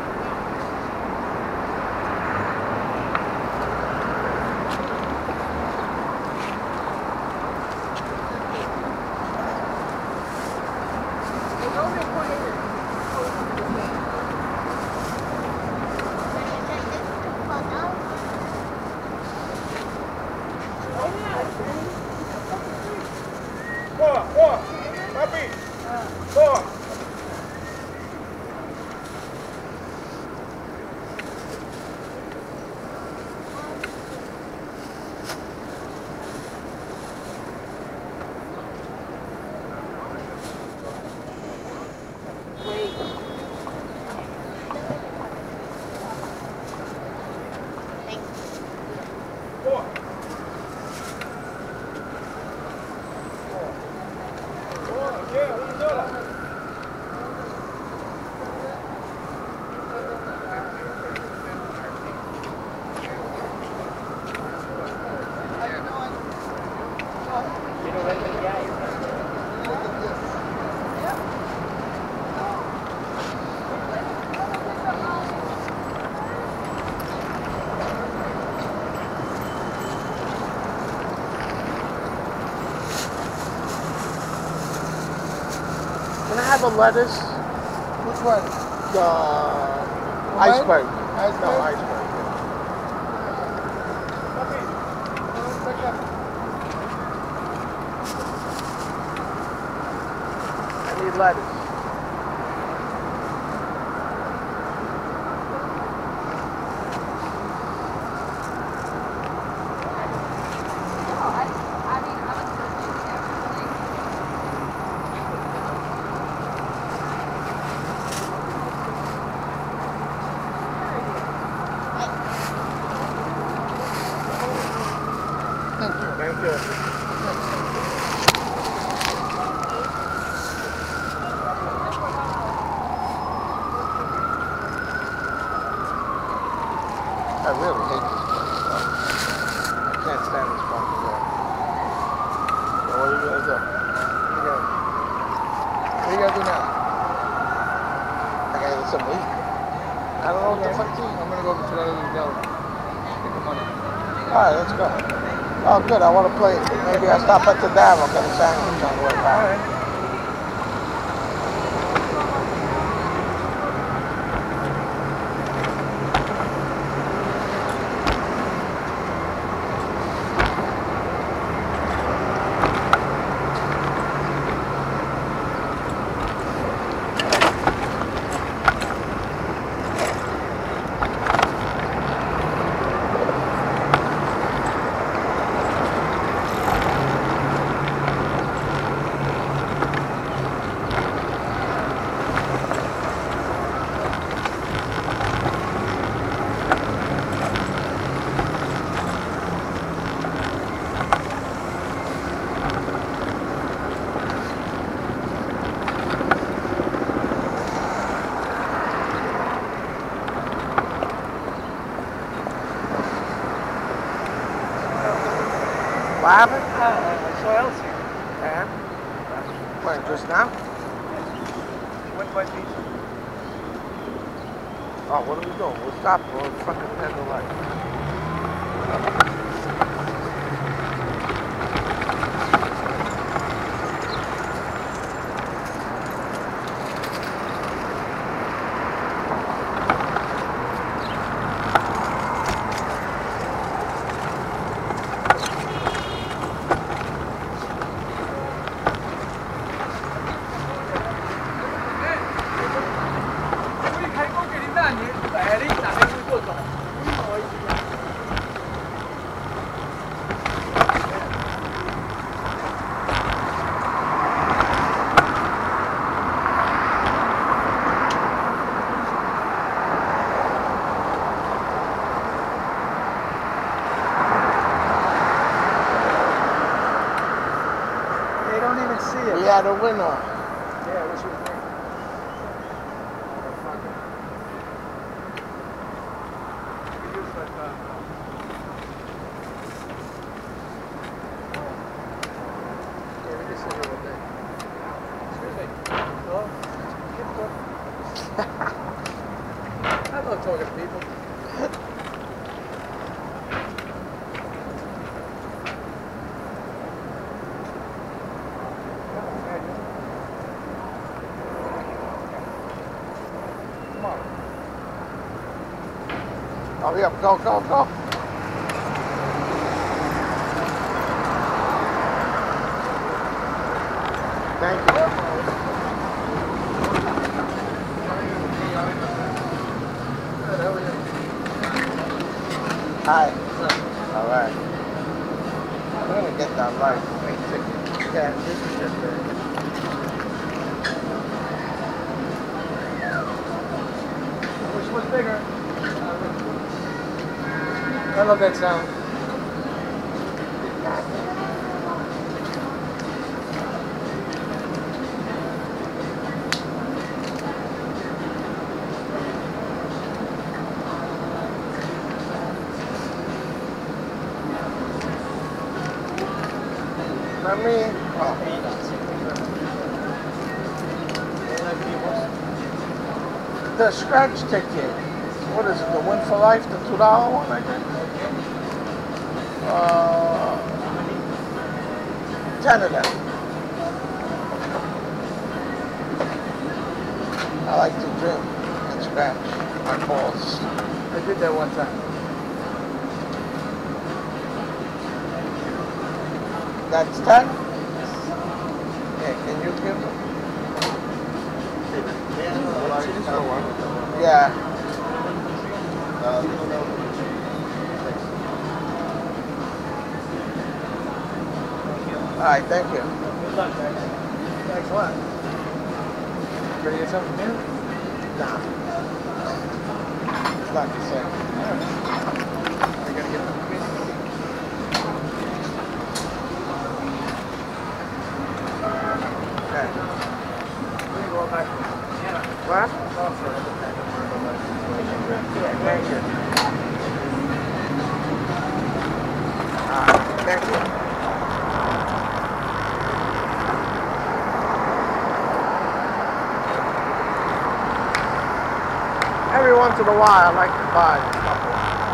Can I have a lettuce? Which one? The iceberg. Iceberg? No, iceberg. I need lettuce. Thank you. I really hate this place. I can't stand this fucking road. So what are you gonna do? What you gotta do now? I gotta get some meat. I don't know what the fuck to eat. I'm gonna go over to that other deli. Get the money. Alright, let's go. Oh, good. I want to play. Maybe I'll stop at the dam. I'll get a sandwich on the way back. What happened? I saw Elsie. Yeah. When, just now? She went by pizza. Oh, what are we doing? We'll stop. We'll fucking end the light. They don't even see it. We had a winner. Yeah, what's your name? Yeah, we can sit here all day. Excuse me. Hello? love talking to people. Come on. Hurry up, go, go, go. Thank you. Hi. All right. I'm gonna get that light. Yeah, this is just Which one's bigger? I love that sound. I mean, the scratch ticket. What is it? The Win for Life, the $2 one, I think. 10 of them. I like to drink and scratch my balls. I did that one time. That's 10? Yeah, can you give them? Yeah. All right, thank you. Good luck, guys. Thanks a lot. Ready to get something new? Nah. It's not the same. Are you gonna get them? Okay. We're gonna go back. What? Oh, sorry. Yeah, thank you. Thank you. Every once in a while, I like to buy a couple.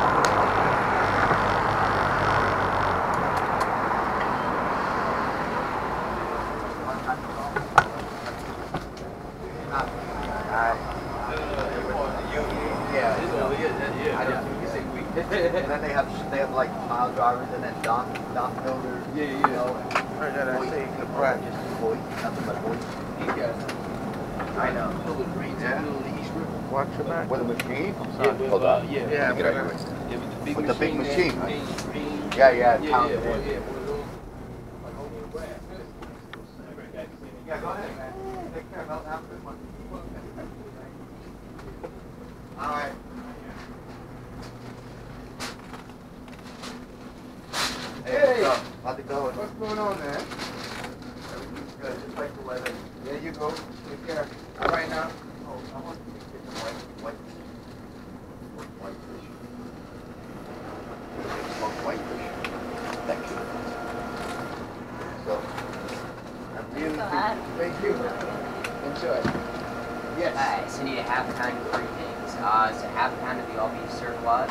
And then they have like mile drivers and then dock builders. Yeah, yeah. You know, I gotta see the bread. just boys, nothing but boys. I know. Yeah. Watch your back. With a machine? Hold on. Yeah. Yeah, Get but, out of Yeah, with the big With the big machine, right? Green. Yeah, Yeah, town. yeah. Yeah, go ahead, man. Take care. Have a good one. All right. Hey! How's it going? What's going on, man? Everything's good, just like the weather. There you go. Take care. All right now. Oh, I want to get some white fish. White fish. Thank you. So, I'm really Thank you. Enjoy. Yes. Alright, so you need a half a pound of three things. So half a pound of the all beef served.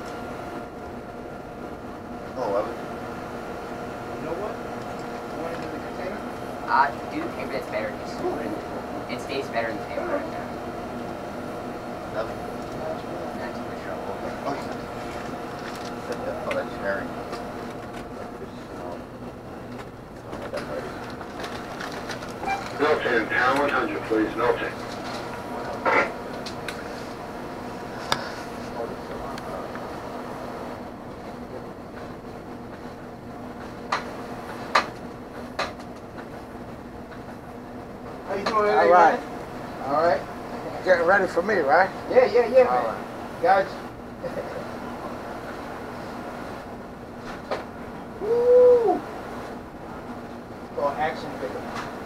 You know what? You want it in the container? Do the paper that's better. Just put it in. It stays better in the paper right now. Not too much trouble. Oh, that's sharing. Milton, pound 100, please. Milton. How you doing? All right. All right. Getting ready for me, right? Yeah, man. All right. Gotcha. Woo! Oh, action figure.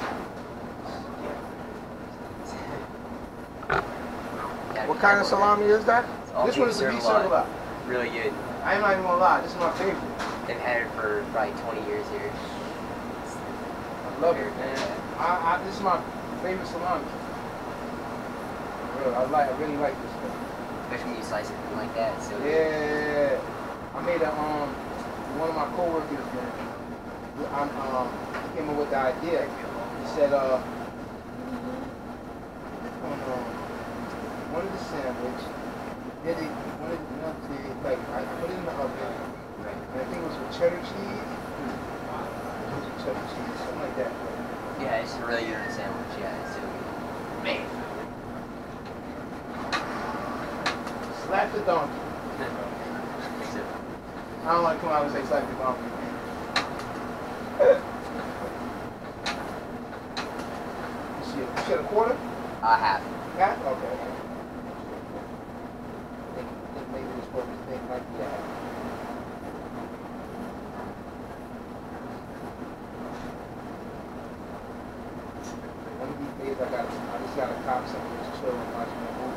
What kind of salami is that? This one is the beef circle. Really good. I'm not even gonna lie. This is my favorite. They've had it for probably 20 years here. I love it, man. This is my favorite salami. I really like this thing. Especially when you slice it like that. It's so good. Yeah. I made a one of my coworkers came up with the idea. He said on one of the sandwich, then they wanted enough to like I put it in the oven, and I think it was with cheddar cheese. It was with cheddar cheese, something like that. Yeah, it's really good on a sandwich. Yeah, it's so good. Man. Slap the donkey. I don't like to come out and say slap the donkey. You said a quarter? Half. Half? Okay. I think maybe we're supposed to think like that. One of these days I just got a cop something just chill and watch my movie.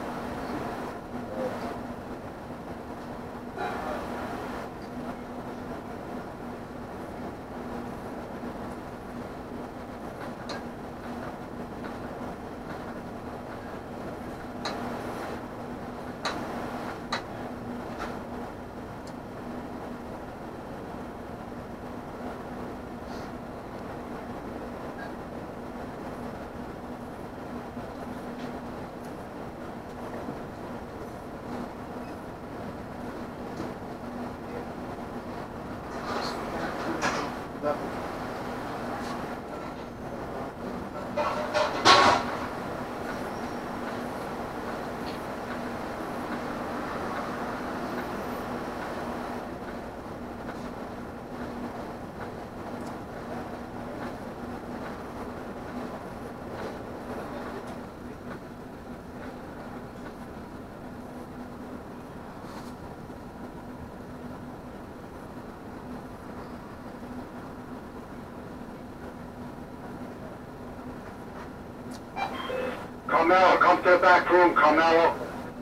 Carmelo, come to the back room, Carmelo.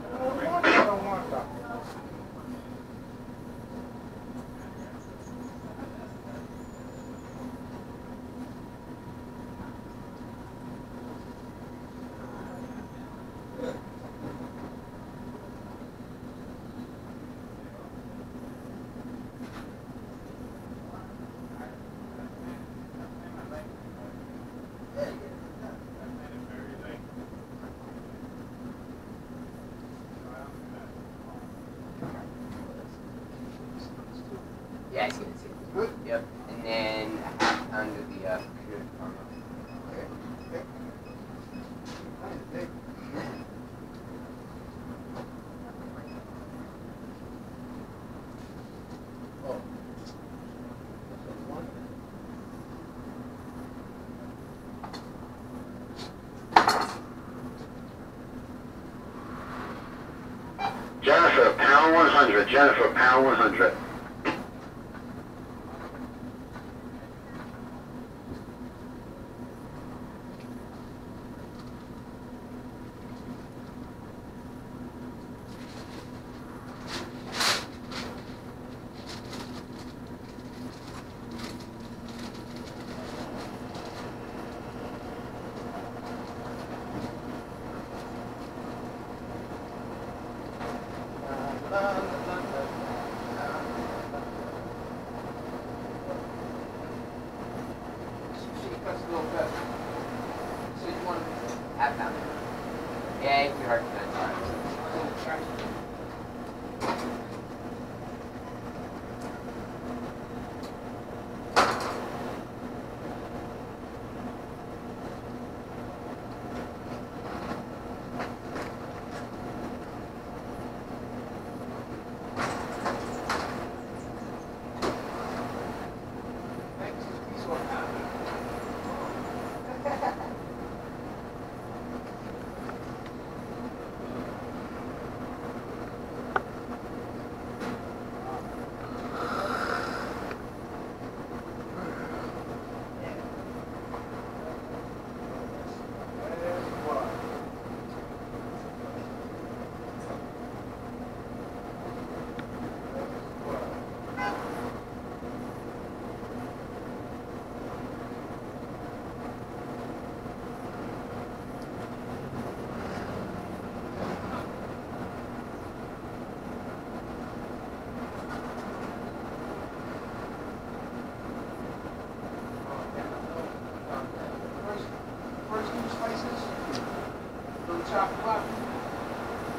Yeah, it's good. It's good. Yep. And then half under the computer department. Jennifer, pound 100. Jennifer, pound 100. Half pound. Yeah, it's hard to cut.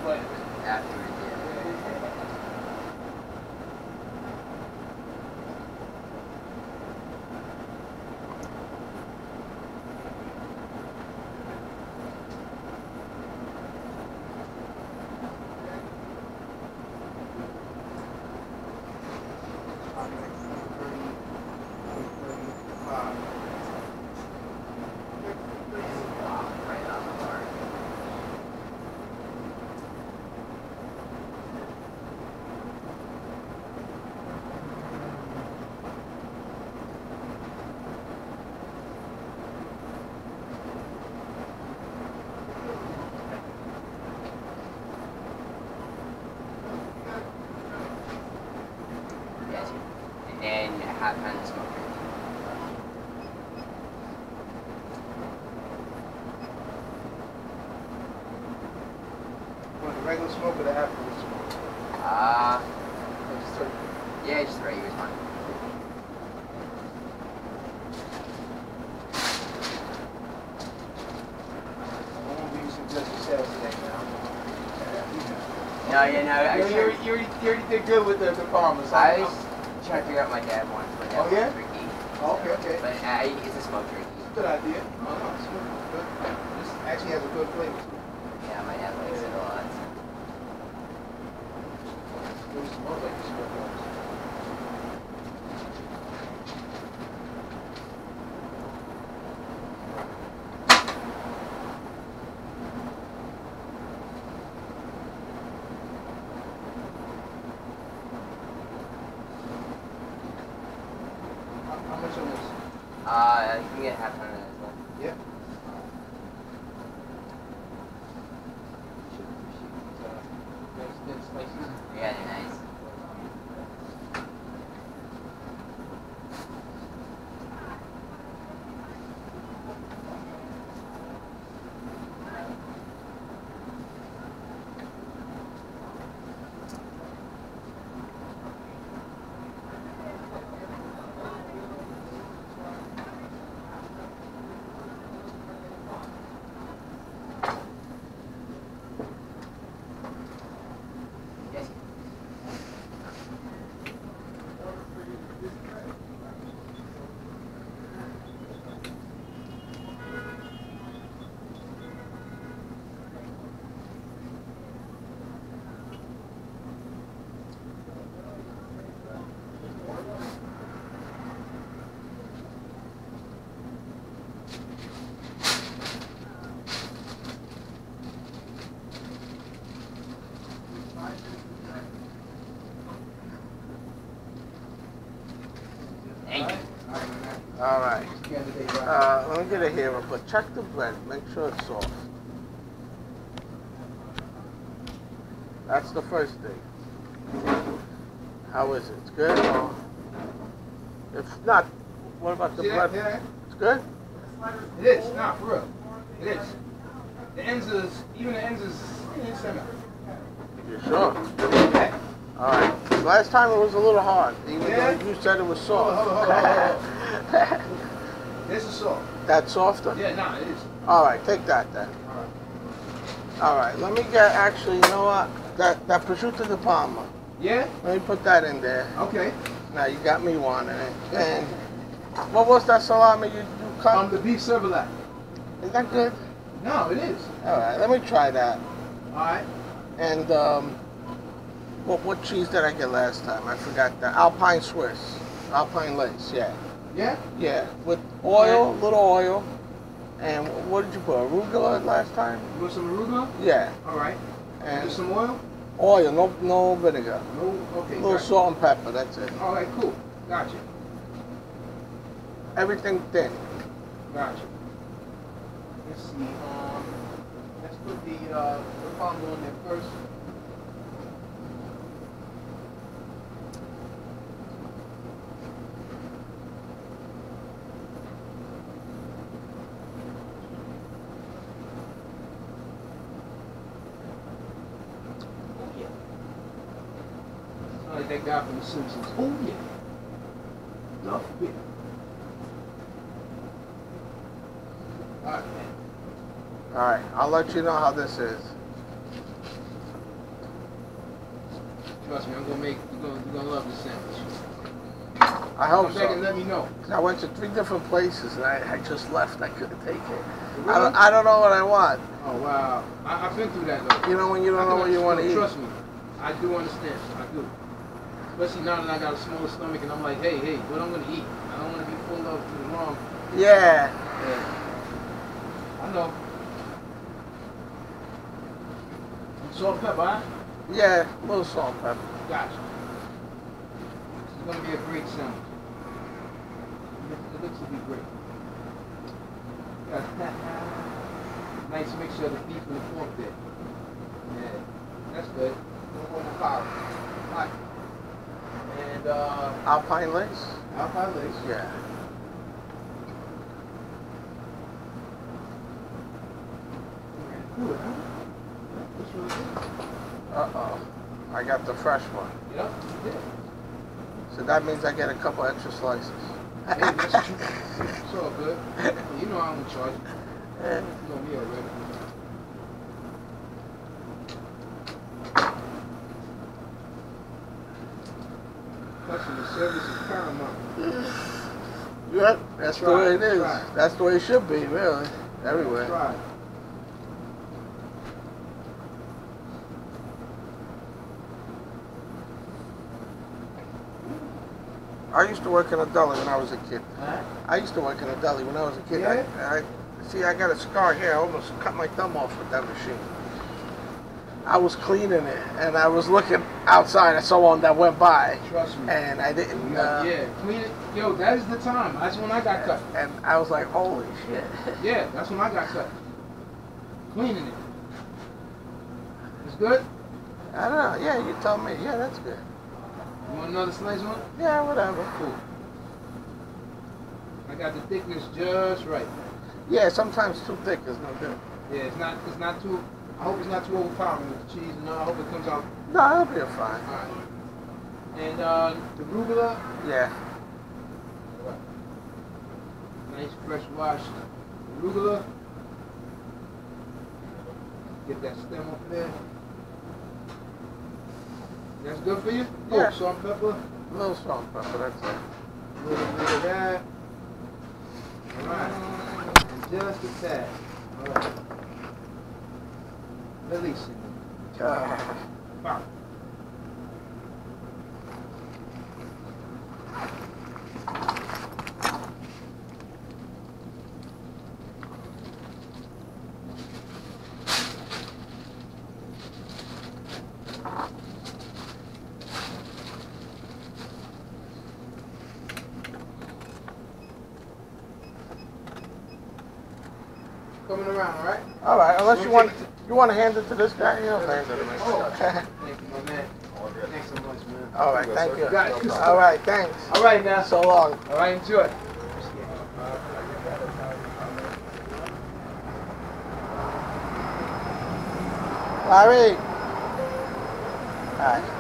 but Afterwards, yeah. Right on the mark. Yes. And then half time the smoker. Want the regular smoke or the afterwards smoke? Yeah, just the regular is fine. I won't be suggesting sales today now. No, yeah, no. You already did good with the Palmer. So I was trying to figure out my dad once. My dad Oh, yeah? wants turkey. Oh, okay. But it's a smoked turkey. Good idea. Oh, no, it's good. Good. This actually has a good flavor to it. Yeah, my dad likes it a lot. It smells like the smoke ones. How much of this? You can get half time of that as well. Yeah. Yeah, they're nice. Yes. Thank you. All right. Let me get it here, but check the bread. Make sure it's soft. That's the first thing. How is it? It's good? Or if not, what about the bread? Yeah. It's good? It is. Nah, for real. It is. The ends is, even the ends is similar. You sure? Yeah. All right. Last time it was a little hard, even Yeah? though you said it was Hold soft. on. This is soft. That's softer? Yeah, nah, it is. All right, take that then. All right, let me get, actually, you know what? That prosciutto di Parma. Yeah? Let me put that in there. Okay. Now you got me wanting it. And what was that salami you cut? The beef cervelat. Is that good? No, it is. All right, let me try that. All right. And what cheese did I get last time? I forgot that. Alpine Swiss. Alpine lace, yeah. Yeah? Yeah, with oil, little oil. And what did you put? Arugula last time? You want some arugula? Yeah. All right. And Just some oil? oil, no vinegar. No, okay. A little gotcha. salt and pepper, that's it. All right, cool. Gotcha. Everything thin. Gotcha. Let's see. Let's put the palm on there first. Oh yeah. Like that guy from The Simpsons. Oh yeah. Love it. All right, I'll let you know how this is. Trust me, I'm gonna make. You're gonna love the sandwich. I hope Come back and so. let me know. I went to 3 different places and I just left. I couldn't take it. Really? I don't know what I want. Oh wow, I've been through that though. You know when you don't know what you want to eat. Trust me, I do understand. I do. Especially now that I got a smaller stomach and I'm like, hey, what I'm gonna eat? I don't want to be full of to the wrong. Yeah. I know. Salt and pepper, huh? Yeah, a little salt and pepper. Gotcha. It's gonna be a great sandwich. It looks to be great. Nice mixture of the beef and the pork there. Yeah, that's good. Right. And Alpine Lace? Alpine Lace. Yeah. Good, huh? That's really good. Uh-oh. I got the fresh one. Yep, you did. So that means I get a couple extra slices. Hey, that's true. It's all good. You know I'm in charge. You know me already. Customer service is paramount. Yep, that's the way it is. That's the way it should be, really. Everywhere. Try. I used to work in a deli when I was a kid. Huh? I used to work in a deli when I was a kid. Yeah? See, I got a scar here. I almost cut my thumb off with that machine. I was cleaning it, and I was looking outside at someone that went by. Trust me. And I didn't... yeah, clean it. Yo, that is the time. That's when I got cut. And I was like, holy shit. Yeah, that's when I got cut. Cleaning it. It's good? I don't know. Yeah, you told me. Yeah, that's good. You want another slice one? Yeah, whatever. Cool. I got the thickness just right. Yeah, sometimes too thick is no good. Yeah, it's not too, I hope it's not too overpowering with the cheese, and I hope it comes out. No, it'll be fine. Alright. And the arugula? Yeah. Nice fresh washed arugula. Get that stem up there. That's good for you? Yeah. Oh, salt and pepper? A little salt and pepper, that's it. A little bit of that. Alright. And just a tad. Alright. Release it. Wow. Coming around, all right? All right, unless you want to hand it to this guy, you know, hand it to me. Oh, thank you, my man. Thanks so much, man. All right, thank you. Got it. All right, thanks. All right, now. So long. All right, enjoy. Larry. All right.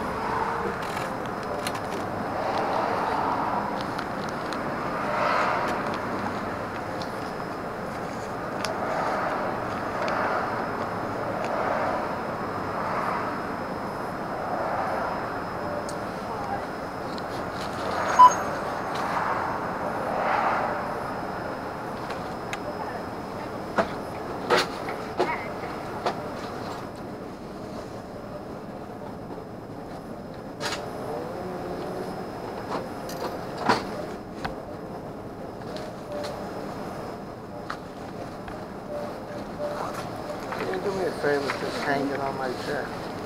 Do me a favor, just hang it on my chair.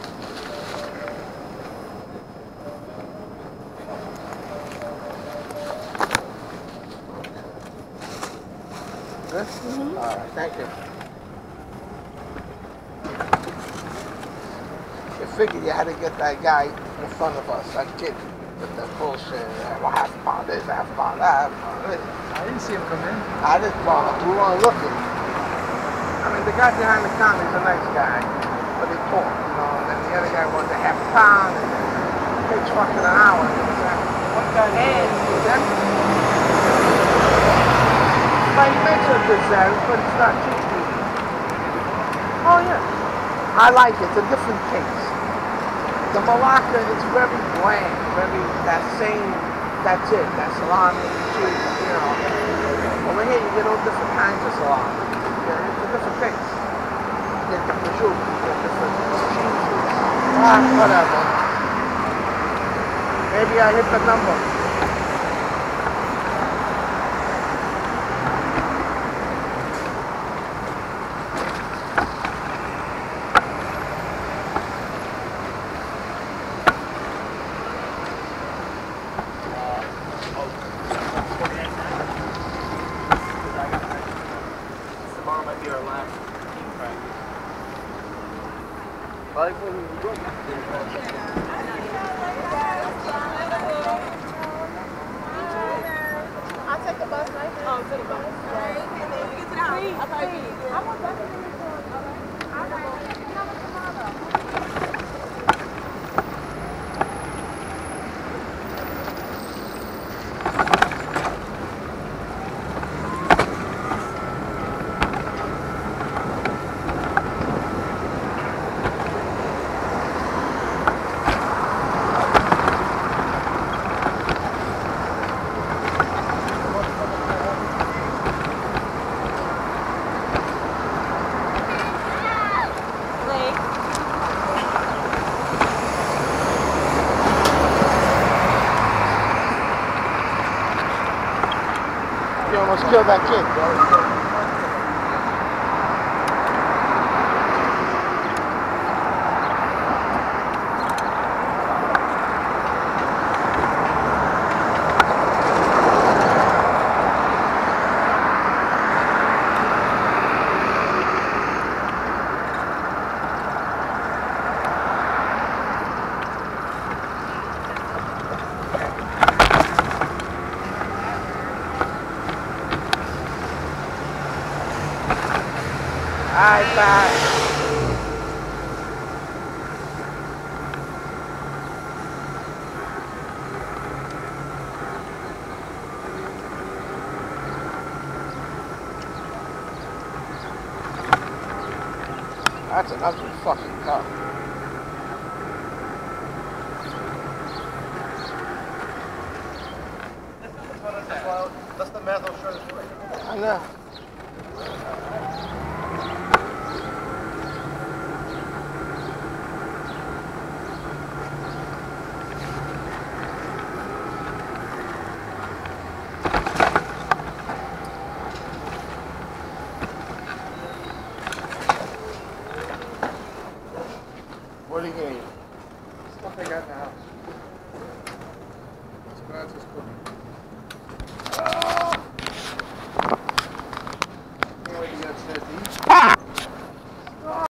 Good? Mm-hmm. All right, thank you. You figured you had to get that guy in front of us, that kid with the bullshit. Well, half pound this, half pound that, half pound this. I didn't see him come in. I didn't bother. We weren't looking. I mean, the guy behind the counter is a nice guy, but he talked, you know, and then the other guy wants a half a pound, and then it takes fucking an hour. What guy is that? But he makes a good sandwich, but it's not cheap. Oh, yeah. I like it. It's a different taste. The Malacca is very bland, that's it, that's salami, cheese, you know. Over here you get all different kinds of salami. It's a different taste. You get the prosciutto, you get different cheeses. Whatever. Maybe I hit the number. Tomorrow might be our last team practice. Like when we go. I'll take the bus right now. Oh, to the bus. Right. And then you get to the house. I'll probably be here. I'm on bus. All right. Tomorrow. You almost killed that kid, bro. Alright, bye. That's an ugly fucking car. That's the metal shirt. I know. What are you gonna eat? Stuff I got in the house. Let's go out to this cookie.